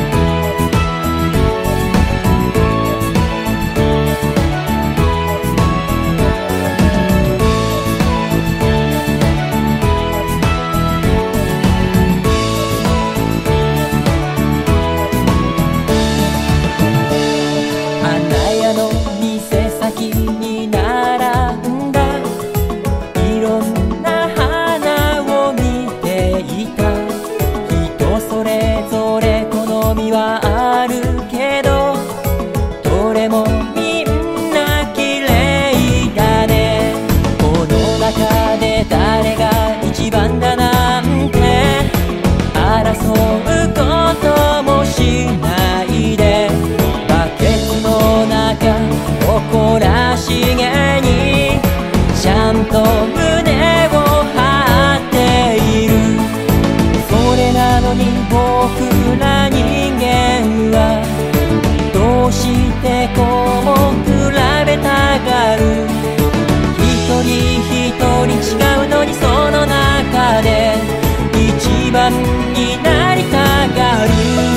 S6: 誇らしげにちゃんと胸を張っているそれなのに僕ら人間はどうしてこう比べたがる一人一人違うのにその中で一番になりたがる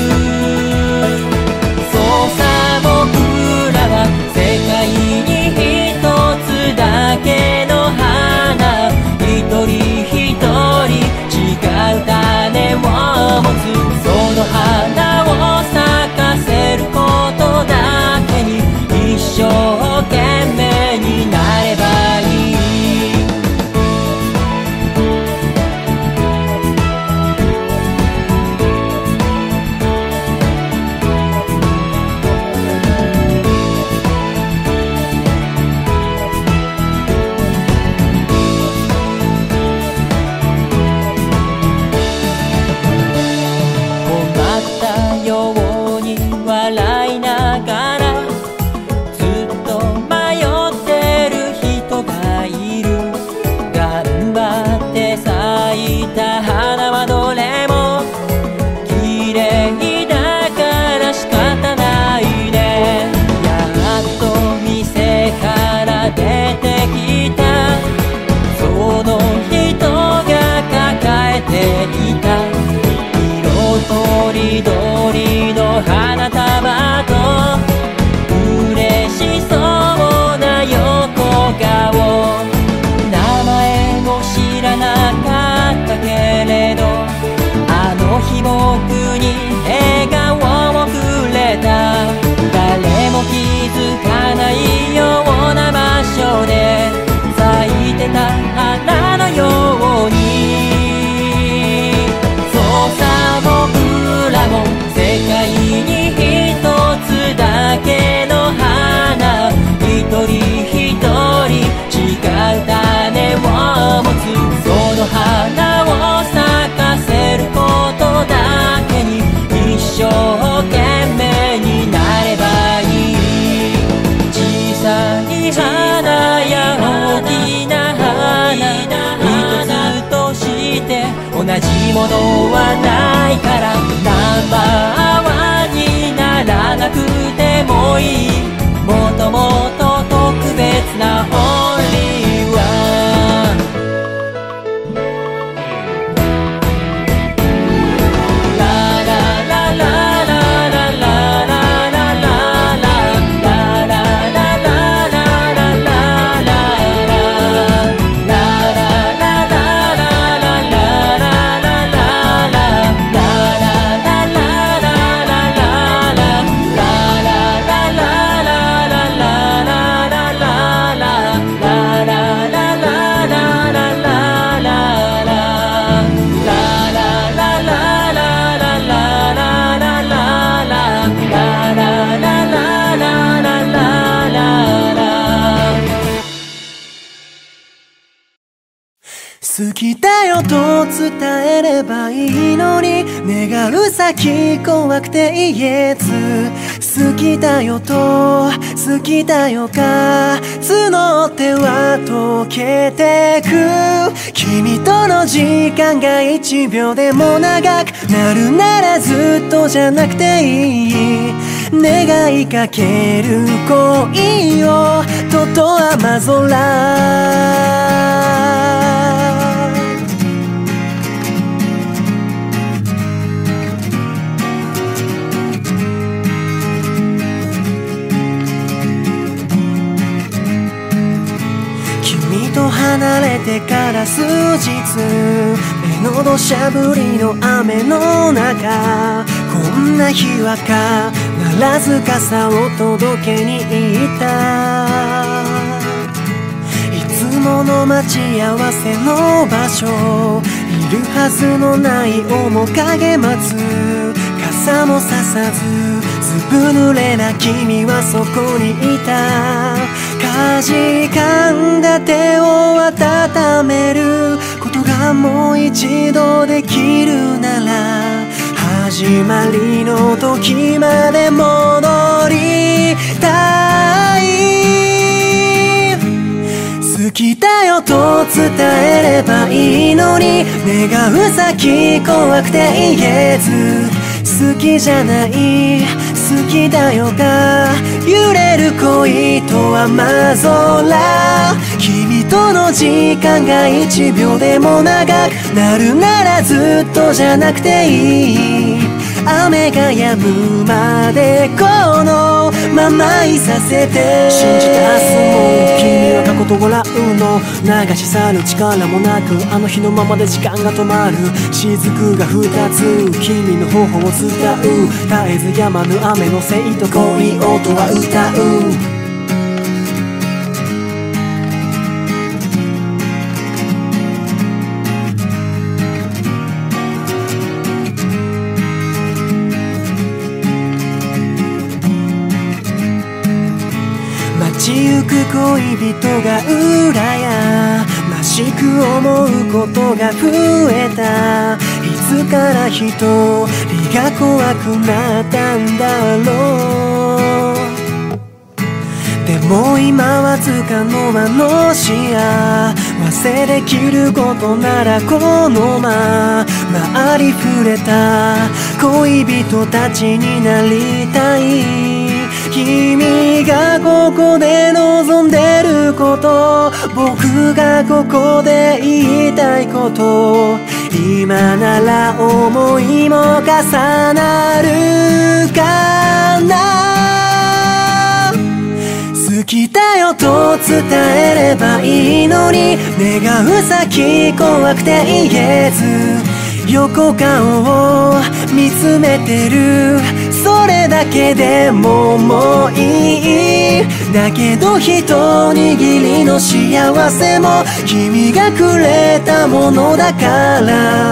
S6: そうさ僕らは世界に一つだけの花一人一人違う種を持つその花を咲かせることだけに一生懸命になればいいとりどりの花束と嬉しそうな横顔名前も知らなかったけれどあの日僕に笑顔をくれた誰も気づかないような場所で咲いてた花のように同じものはないからナンバーワンにならなくてもいい、もっともっと特別なオンリーワン。
S2: 好きだよと伝えればいいのに、願う先怖くて言えず、好きだよと好きだよが募っては溶けてく、君との時間が1秒でも長くなるならずっとじゃなくていい、願いかける恋をとと雨空。離れてから数日、目の土砂降りの雨の中、こんな日は必ず傘を届けに行った。いつもの待ち合わせの場所、いるはずのない面影待つ、傘もささずずぶ濡れな君はそこにいた。かじかんだ手を温めることがもう一度できるなら、始まりの時まで戻りたい。好きだよと伝えればいいのに、願う先怖くて言えず、好きじゃない好きだよが揺れる恋と雨空、君との時間が1秒でも長くなるならずっとじゃなくていい、雨が止むまでこのままいさせて、信じて明日も君は過去と笑うの、流し去る力もなくあの日のままで時間が止まる、雫が2つ君の頬を伝う、絶えず止まぬ雨のせいと恋をとは歌う。街行く恋人が羨ましく思うことが増えた、いつから一人が怖くなったんだろう。でも今はつかの間の幸せできることならこのままありふれた恋人たちになりたい。君がここで望んでること、僕がここで言いたいこと、今なら思いも重なるかな。好きだよと伝えればいいのに、願う先怖くて言えず、横顔を見つめてる、それだけでももういい。だけど一握りの幸せも君がくれたものだから、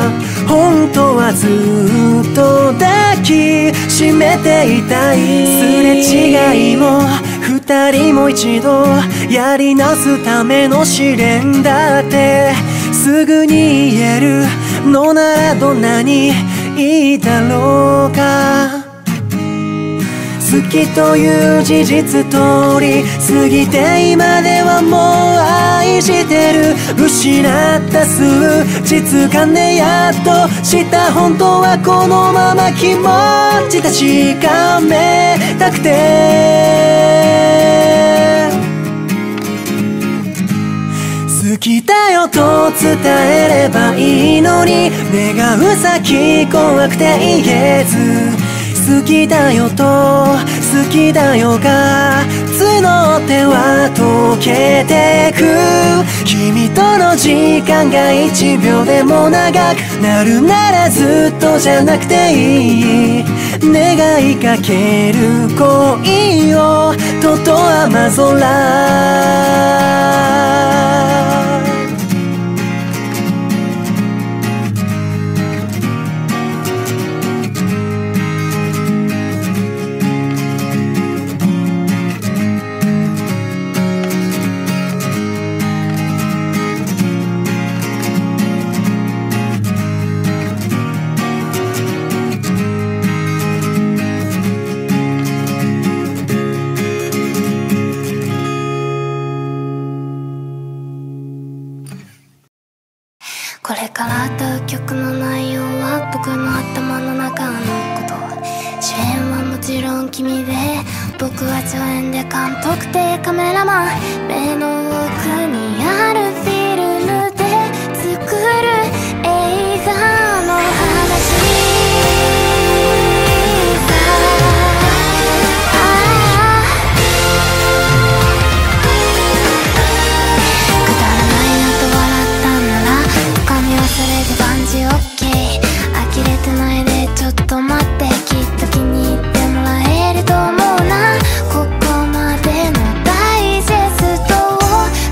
S2: 本当はずっと抱きしめていたい。すれ違いも二人も一度やり直すための試練だってすぐに言えるのならどんなにいいだろうか。 好きという事実通り過ぎて今ではもう愛してる。失った数日間でやっと知った本当はこのまま気持ち確かめたくて好きだよと伝えればいいのに願う先怖くて言えず好きだよと好きだよが募っては溶けてく君との時間が1秒でも長くなるならずっとじゃなくていい願いかける恋をとと雨空
S4: これから歌う曲の内容は僕の頭の中のこと主演はもちろん君で僕は助演で監督でカメラマン目の奥にあるフィルムで作る映画の話それで万事 OK 呆れてないでちょっと待ってきっと気に入ってもらえると思うなここまでのダイジェストを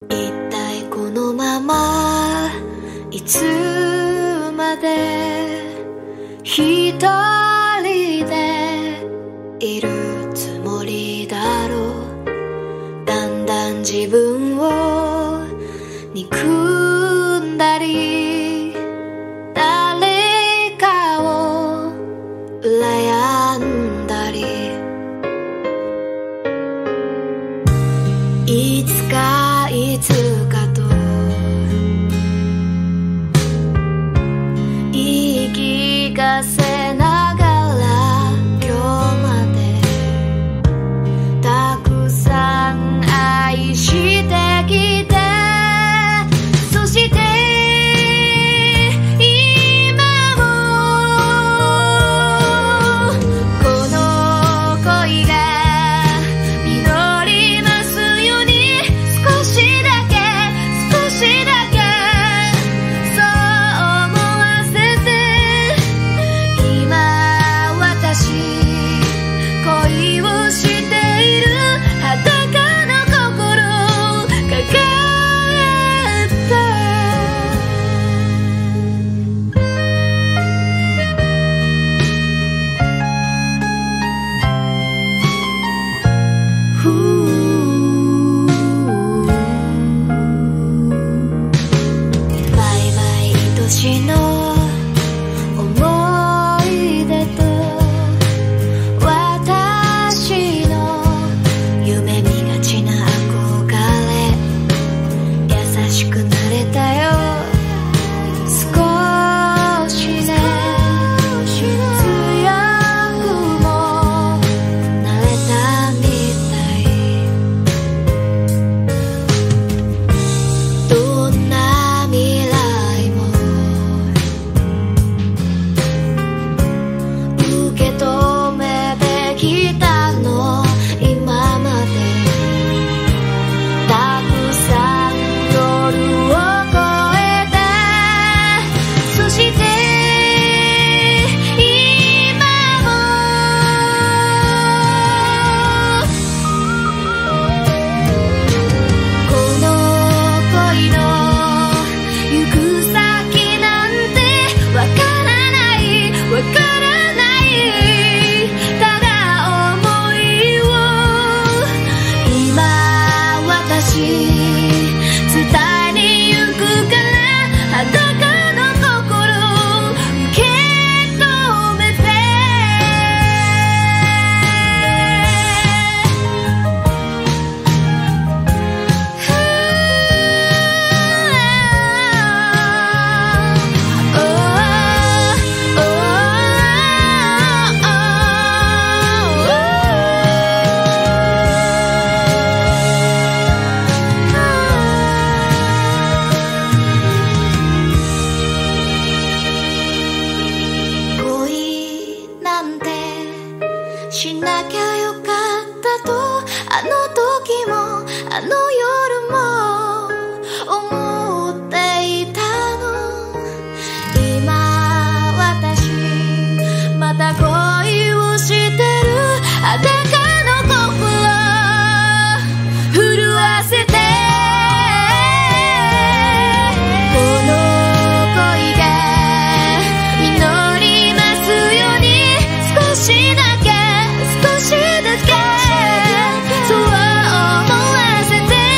S4: 一体このままいつまで一人でいるつもりだろう。だんだん自分を憎んだり誰かを羨んだり、いつかいつかと言い聞かせながら今日までたくさん愛してきて、そして今もこの恋が実りますように、少しだけそう思わせて、今私恋をしている裸の心を抱えて、バイバイ愛しの思い出と私の夢見がちな憧れ、優しくなれたよ少しね、強くもなれたみたい。どんな未来も受け止めてきたの今まで、たくさん夜を越えて、そして今もこの恋の行く先なんてわからないただ想いを今私伝えに行くから裸の心を受け止めて、恋なんてしなきゃよかったと、あの時もあの夜も思っていたの。今私また恋をしてる裸の心震わせて、この恋が実りますように、少しだけそう思わせて、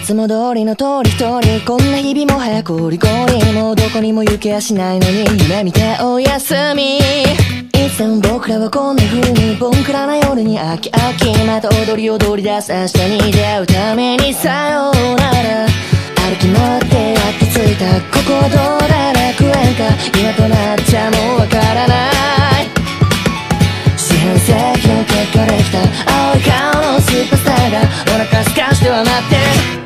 S7: つも通りの通り一人、こんな日々も早くゴリゴリ、もうどこにも行けやしないのに夢見ておやすみ。いつでも僕らはこんな風にボンクラな夜に飽き飽き、また踊り出す明日に出会うためにさようなら。歩き回ってやっと着いた、ここはどうだ楽園か、今となっちゃもうわからない。四半世紀の結果できた青い顔のスーパースターがお腹すかしては待ってる。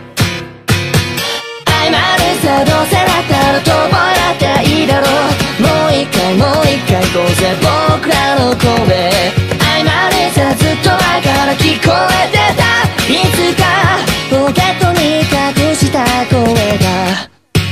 S7: 曖昧でさ、どうせだったら遠吠えだっていいだろう。もう一回行こうぜ僕らの声。曖昧でさ、ずっと前から聞こえてた、いつかポケットに隠した声が。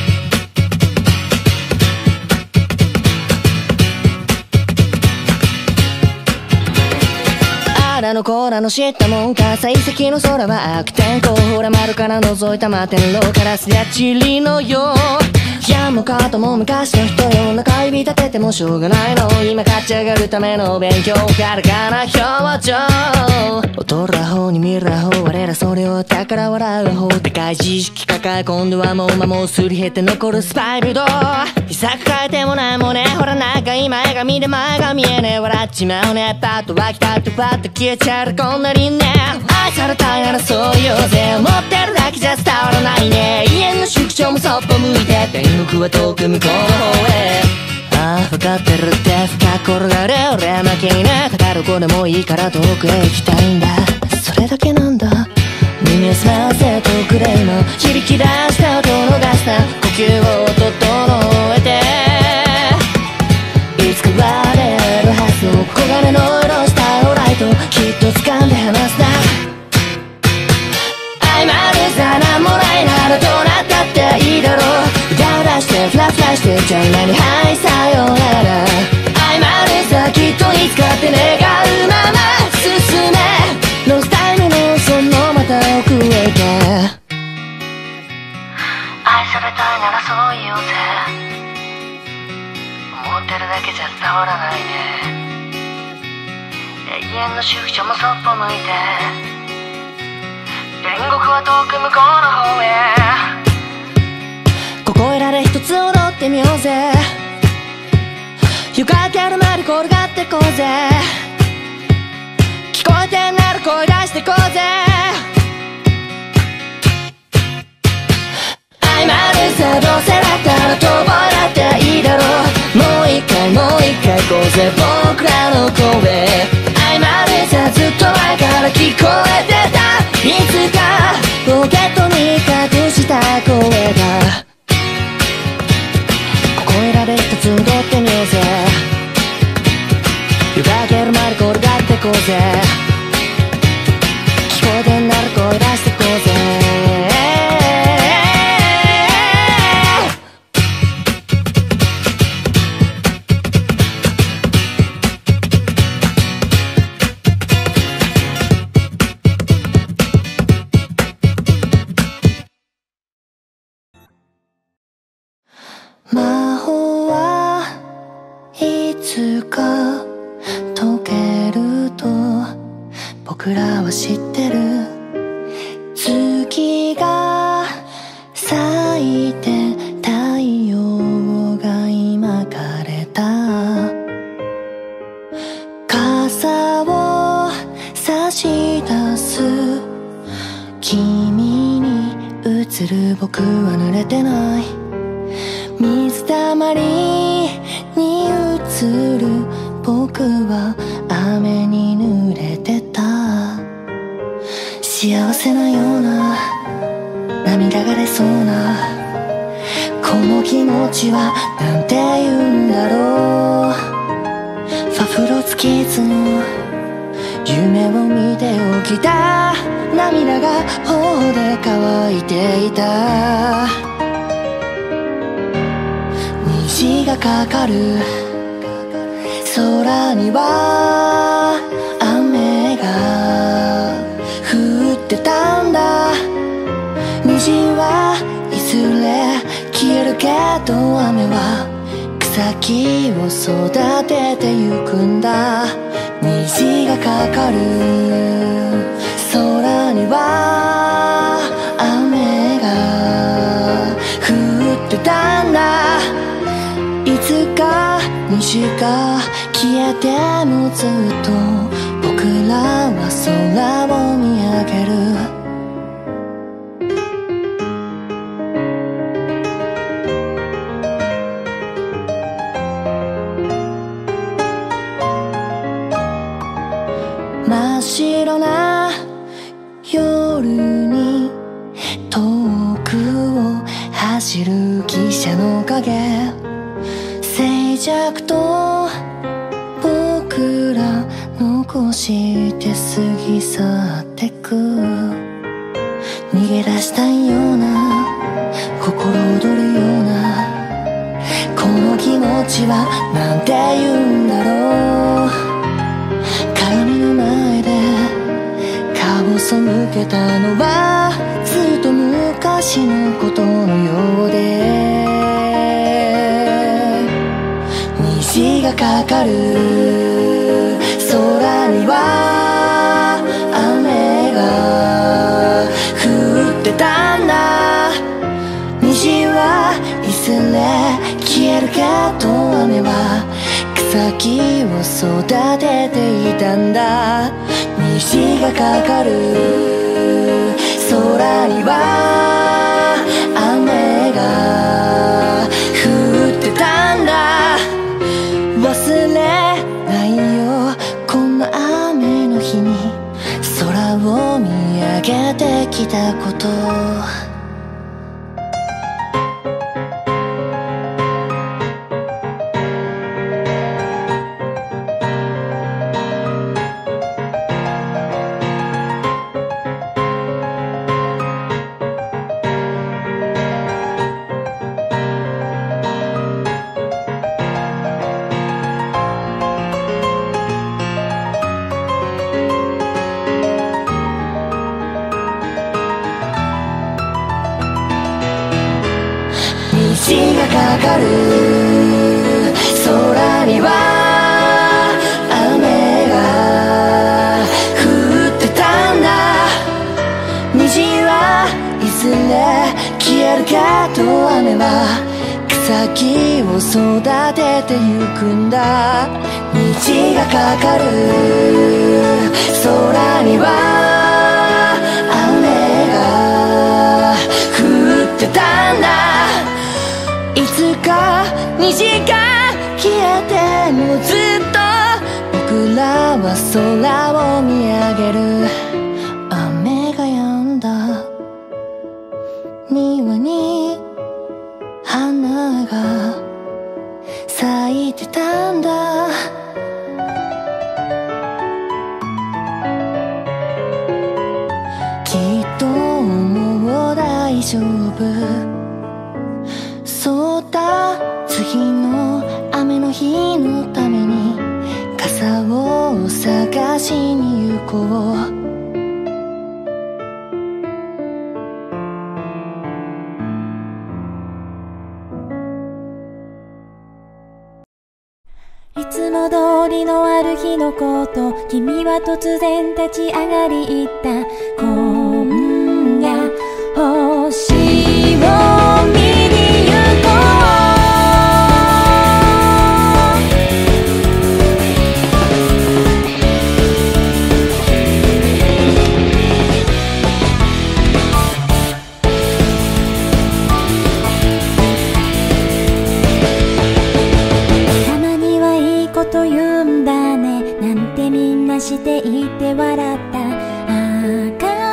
S7: あらのこらの知ったもんか、幸先の空は悪天候、ほら窓から覗いた摩天楼からすやちりのよう。いやもうかとも昔の人よ、中指立ててもしょうがないの、今勝ち上がるための勉強、軽かな表情。劣る方に見る方、我らそれを宝笑う方、でかい自意識抱え今度はもう間もすり減って残るスパイルド。膝抱えてもないもんね、ほらなんか今絵が見て前が見えねえ、笑っちまうね、パッと湧きたってパッと消えちゃうこんなにね。愛されたいならそう言おうぜ、思ってるだけじゃ伝わらないね。家の宿長もそっぽ向いて天国は遠く向こうの方へ。ああ分かってるって深く転がれ俺負けにね、だどこでもいいから遠くへ行きたいんだ、それだけなんだ。耳を澄ませとくれ今、響き出した音の出した呼吸を整えて、いつか割れるはずの黄金の色したオライト、きっと掴んで離すな。曖昧でさ、なんもないならどうなったっていいだろう。歌を出してフラフラしてじゃあ今にはいさようなら。曖昧でさ、きっといつかって願うまま進め、ロスタイムのそのまた奥へ行け。愛されたいならそう言おうぜ、思ってるだけじゃ伝わらないね。永遠の宿舎もそっぽ向いて天国は遠く向こうの方へ。ここいらで一つ踊ってみようぜ、床明けるまで転がってこうぜ、聞こえてんなら声出してこうぜ。曖昧でさ、どうせだったら遠吠えだっていいだろう。もう一回行こうぜ僕らの声。曖昧でさ、ずっと前から聞こえてた、いつかポケットに隠した声が。ここいらで一つ踊ってみようぜ、床明けるまで転がってこうぜ、聞こえてんなら声出してこうぜ。魔法はいつか解けると僕らは知ってる。月が咲いて太陽が今枯れた、傘を差し出す君に映る僕は濡れてない、水たまりに映る僕は雨に濡れてた。幸せなような涙が出そうなこの気持ちはなんて言うんだろう。ファフロツキッズの夢を見て起きた涙が頬で乾いていた。虹がかかる空には雨が降ってたんだ。虹はいずれ消えるけど雨は草木を育ててゆくんだ。虹がかかる空には雨星が消えてもずっと僕らは空を見上げる。真っ白な夜に遠くを走る汽車の影、静寂と僕ら残して過ぎ去ってく。逃げ出したいような心躍るようなこの気持ちはなんて言うんだろう。鏡の前で顔を背けたのはずっと昔のことのようで、虹がかかる空には雨が降ってたんだ。虹はいずれ消えるけど雨は草木を育てていたんだ。虹がかかる空には雨が降ってたんだ。忘れないよこんな雨の日に空を見上げてきたこと。虹がかかる空には雨が降ってたんだ。虹はいずれ消えるけど雨は草木を育ててゆくんだ。虹がかかる空には雨が降ってたんだ。いつか虹が消えてもずっと僕らは空を見上げる。雨が止んだ庭に花が咲いてたんだ。きっともう大丈夫。そうだ次の雨の日のために傘を探しに行こう。
S8: いつも通りのある日のこと、君は突然立ち上がり言った。今夜星を見に行こと言うんだねなんてみんなしていて笑った。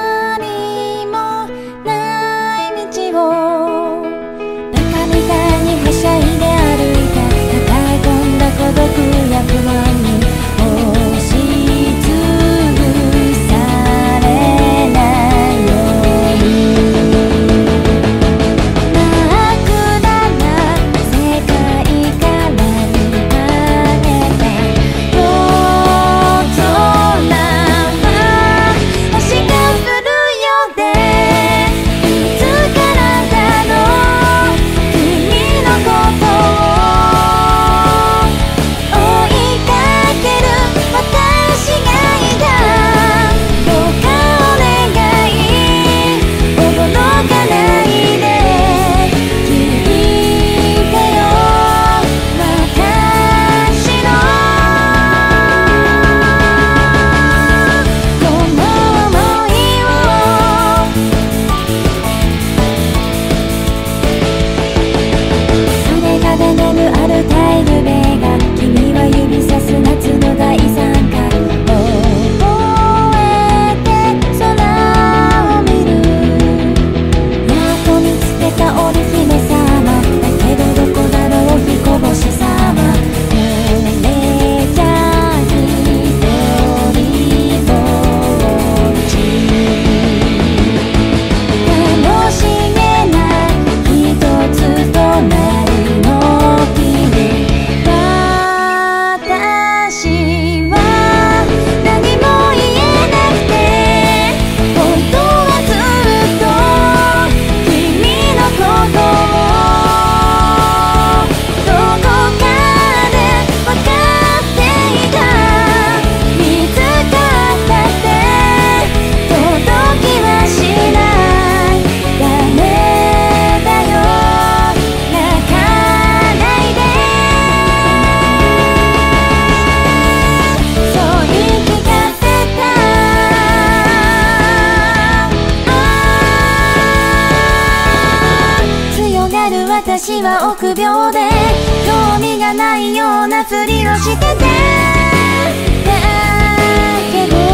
S8: 私は臆病で興味がないようなふりをしてて、だけど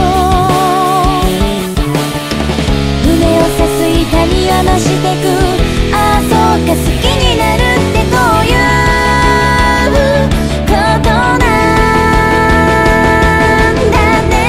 S8: 胸を刺す痛みは増してく。ああそうか、好きになるってこういうことなんだね。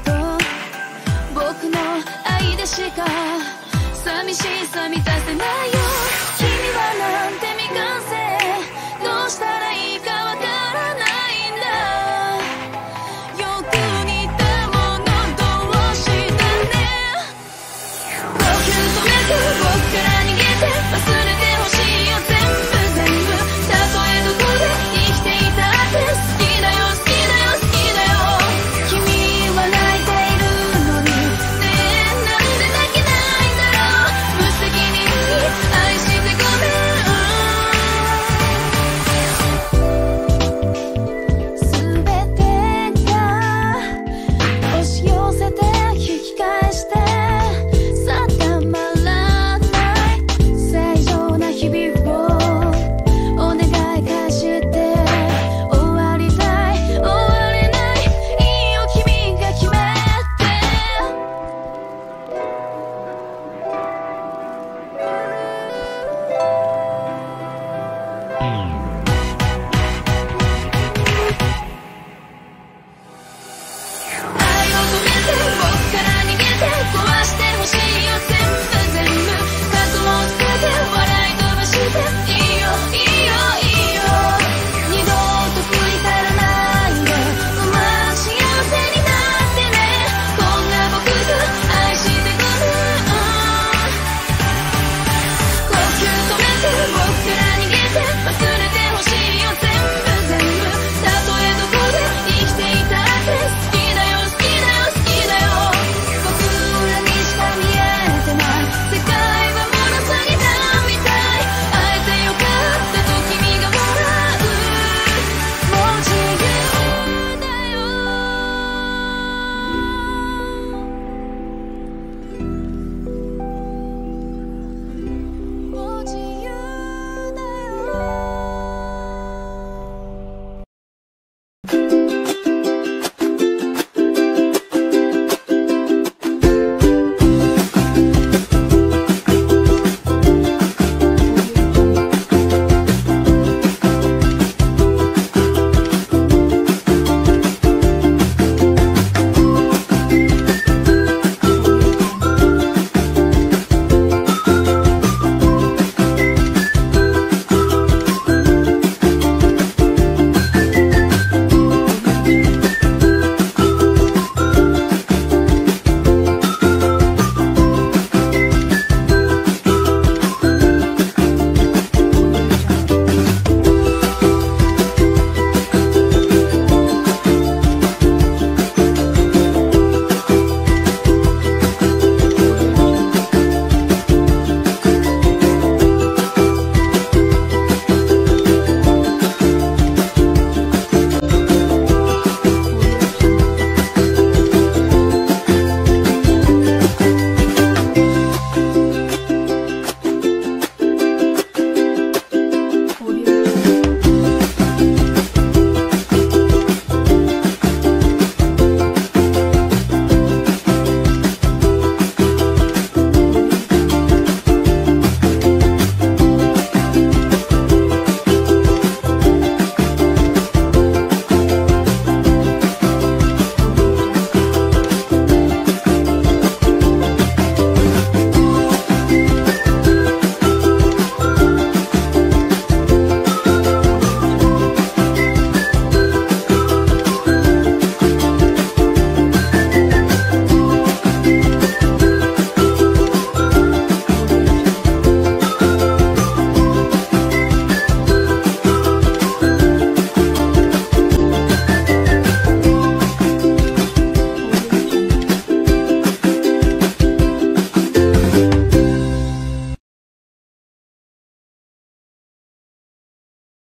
S1: 僕の愛でしか寂しさ満たせないよ。